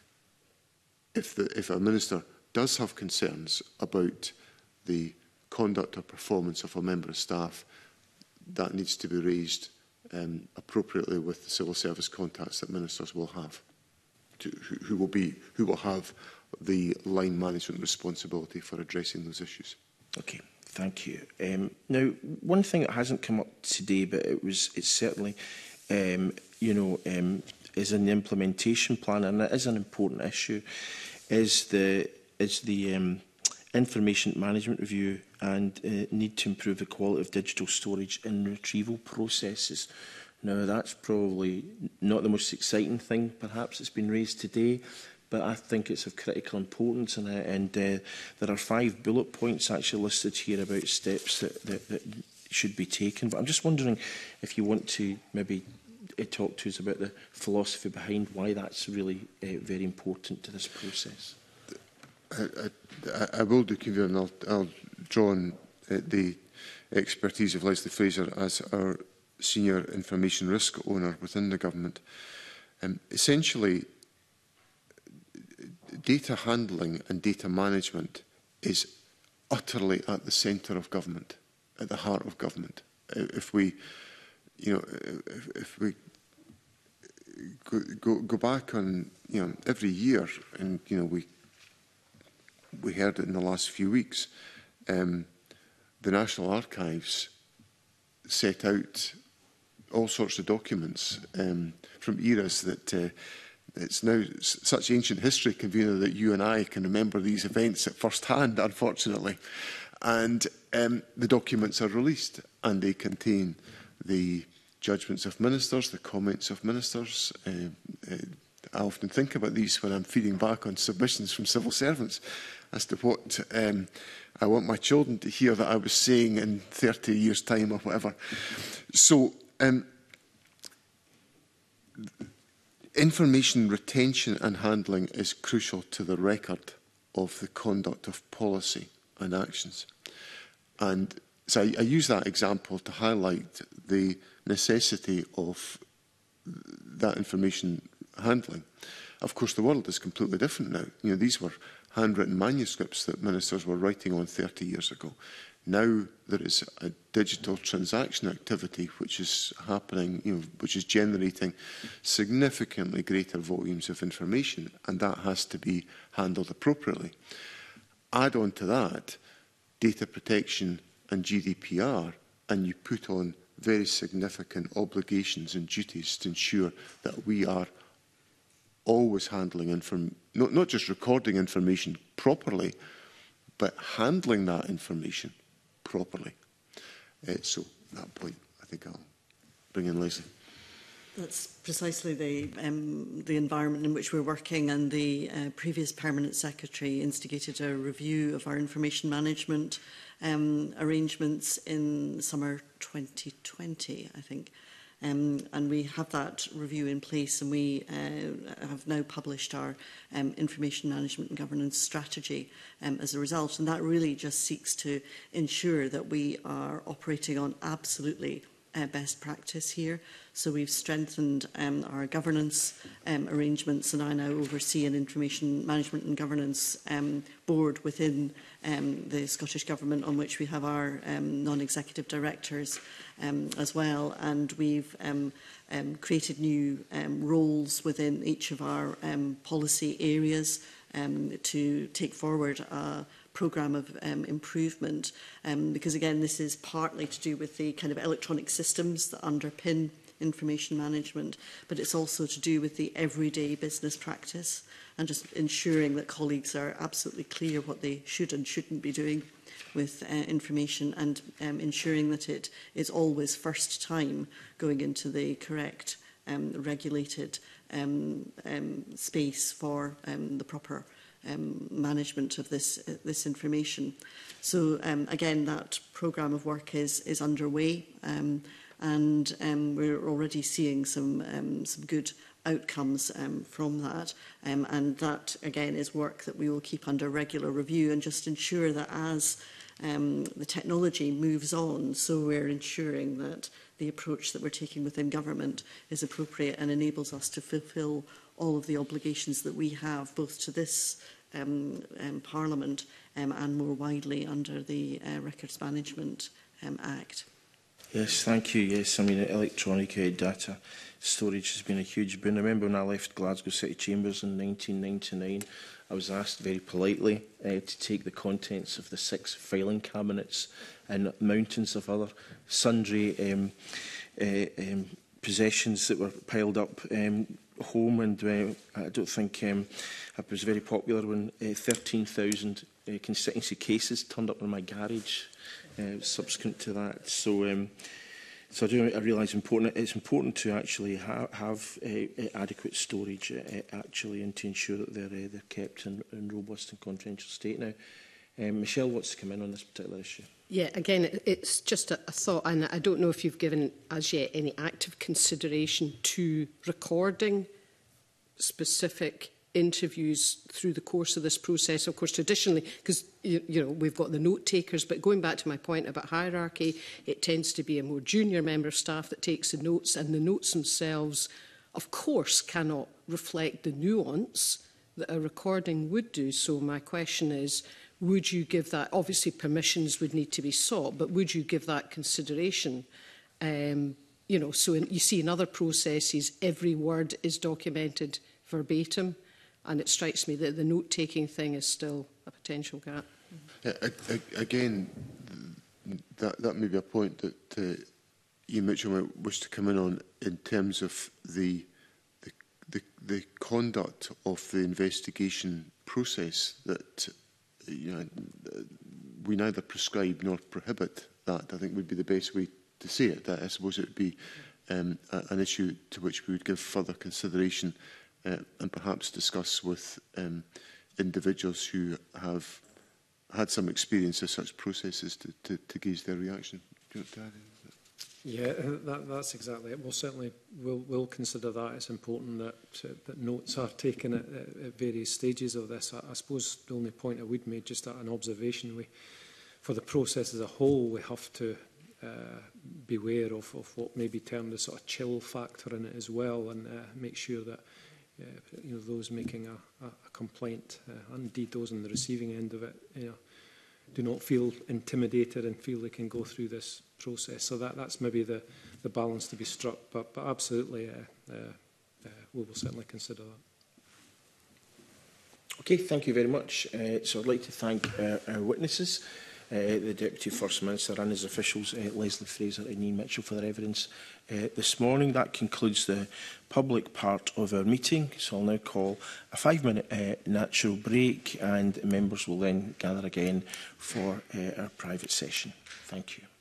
if, the, if a minister does have concerns about the conduct or performance of a member of staff, that needs to be raised um, appropriately with the civil service contacts that ministers will have, to, who, who will be, who will have the line management responsibility for addressing those issues. Okay, thank you. Um, now, one thing that hasn't come up today, but it was, it's certainly, um, you know, um, is in the implementation plan, and it is an important issue, is the is the um, information management review and uh, need to improve the quality of digital storage and retrieval processes. Now, that's probably not the most exciting thing, perhaps, that's been raised today, but I think it's of critical importance, and, uh, and uh, there are five bullet points actually listed here about steps that, that, that should be taken. But I'm just wondering if you want to maybe uh, talk to us about the philosophy behind why that's really uh, very important to this process. I, I, I will do, Convener, and I'll, I'll draw on uh, the expertise of Leslie Fraser as our senior information risk owner within the government. Um, essentially, data handling and data management is utterly at the centre of government, at the heart of government. If we, you know, if, if we go, go, go back on, you know, every year, and, you know, we we heard it in the last few weeks, um, the National Archives set out all sorts of documents um, from eras that uh, it's now such ancient history, Convener, that you and I can remember these events at first hand, unfortunately. And um, the documents are released, and they contain the judgments of ministers, the comments of ministers. Uh, uh, I often think about these when I'm feeding back on submissions from civil servants as to what um, I want my children to hear that I was saying in thirty years' time or whatever. So, um, information retention and handling is crucial to the record of the conduct of policy and actions. And so I, I use that example to highlight the necessity of that information handling. Of course, the world is completely different now. You know, these were handwritten manuscripts that ministers were writing on thirty years ago. Now there is a digital transaction activity which is happening, you know, which is generating significantly greater volumes of information, and that has to be handled appropriately. Add on to that data protection and G D P R, and you put on very significant obligations and duties to ensure that we are always handling information, not, not just recording information properly, but handling that information properly. Uh, so, at that point, I think I'll bring in Leslie. That's precisely the, um, the environment in which we're working, and the uh, previous Permanent Secretary instigated a review of our information management um, arrangements in summer twenty twenty, I think. Um, and we have that review in place, and we uh, have now published our um, information management and governance strategy um, as a result. And that really just seeks to ensure that we are operating on absolutely uh, best practice here. So we've strengthened um, our governance um, arrangements, and I now oversee an information management and governance um, board within um, the Scottish Government, on which we have our um, non-executive directors um, as well. And we've um, um, created new um, roles within each of our um, policy areas um, to take forward a programme of um, improvement, um, because again this is partly to do with the kind of electronic systems that underpin information management, but it's also to do with the everyday business practice and just ensuring that colleagues are absolutely clear what they should and shouldn't be doing with uh, information, and um, ensuring that it is always first time going into the correct um, regulated um, um, space for um, the proper Um, management of this uh, this information. So um, again, that programme of work is is underway, um, and um, we're already seeing some um, some good outcomes um, from that. Um, and that again is work that we will keep under regular review, and just ensure that as um, the technology moves on, so we're ensuring that the approach that we're taking within government is appropriate and enables us to fulfil all of the obligations that we have, both to this um, um, Parliament um, and more widely under the uh, Records Management um, Act. Yes, thank you. Yes, I mean, electronic uh, data storage has been a huge boon. I remember when I left Glasgow City Chambers in nineteen ninety-nine, I was asked very politely uh, to take the contents of the six filing cabinets and mountains of other sundry um, uh, um, possessions that were piled up um, home, and uh, I don't think um, it was very popular when uh, thirteen thousand uh, constituency cases turned up in my garage uh, subsequent to that. So, um, so I do I realise important. It's important to actually ha have uh, adequate storage uh, actually, and to ensure that they're uh, they're kept in, in robust and confidential state. Now, um, Michelle wants to come in on this particular issue. Yeah, again, it, it's just a, a thought, and I don't know if you've given as yet any active consideration to recording specific interviews through the course of this process. Of course, traditionally, because you, you know, we've got the note takers, but going back to my point about hierarchy, it tends to be a more junior member of staff that takes the notes, and the notes themselves, of course, cannot reflect the nuance that a recording would do. So my question is, would you give that, obviously permissions would need to be sought, but would you give that consideration? Um, you know, so in, you see in other processes, every word is documented verbatim, and it strikes me that the note-taking thing is still a potential gap. Uh, again, that, that may be a point that uh, Ian Mitchell might wish to come in on, in terms of the, the, the, the conduct of the investigation process, that you know, we neither prescribe nor prohibit that. I think would be the best way to say it. That I suppose it would be um, a, an issue to which we would give further consideration uh, and perhaps discuss with um, individuals who have had some experience of such processes to, to, to gauge their reaction. Do you want to add anything? Yeah, that, that's exactly it. We'll certainly will will consider that. It's important that uh, that notes are taken at, at various stages of this. I, I suppose the only point I would make, just an observation, we, for the process as a whole, we have to uh, beware of, of what may be termed the sort of chill factor in it as well, and uh, make sure that uh, you know, those making a, a, a complaint, uh, and indeed those on the receiving end of it, you know, do not feel intimidated and feel they can go through this process. So that, that's maybe the, the balance to be struck. But, but absolutely, uh, uh, uh, we will certainly consider that. Okay, thank you very much. Uh, so I'd like to thank our, our witnesses, uh, the Deputy First Minister and his officials, uh, Leslie Fraser and Ian Mitchell, for their evidence uh, this morning. That concludes the public part of our meeting. So I'll now call a five-minute uh, natural break, and members will then gather again for uh, our private session. Thank you.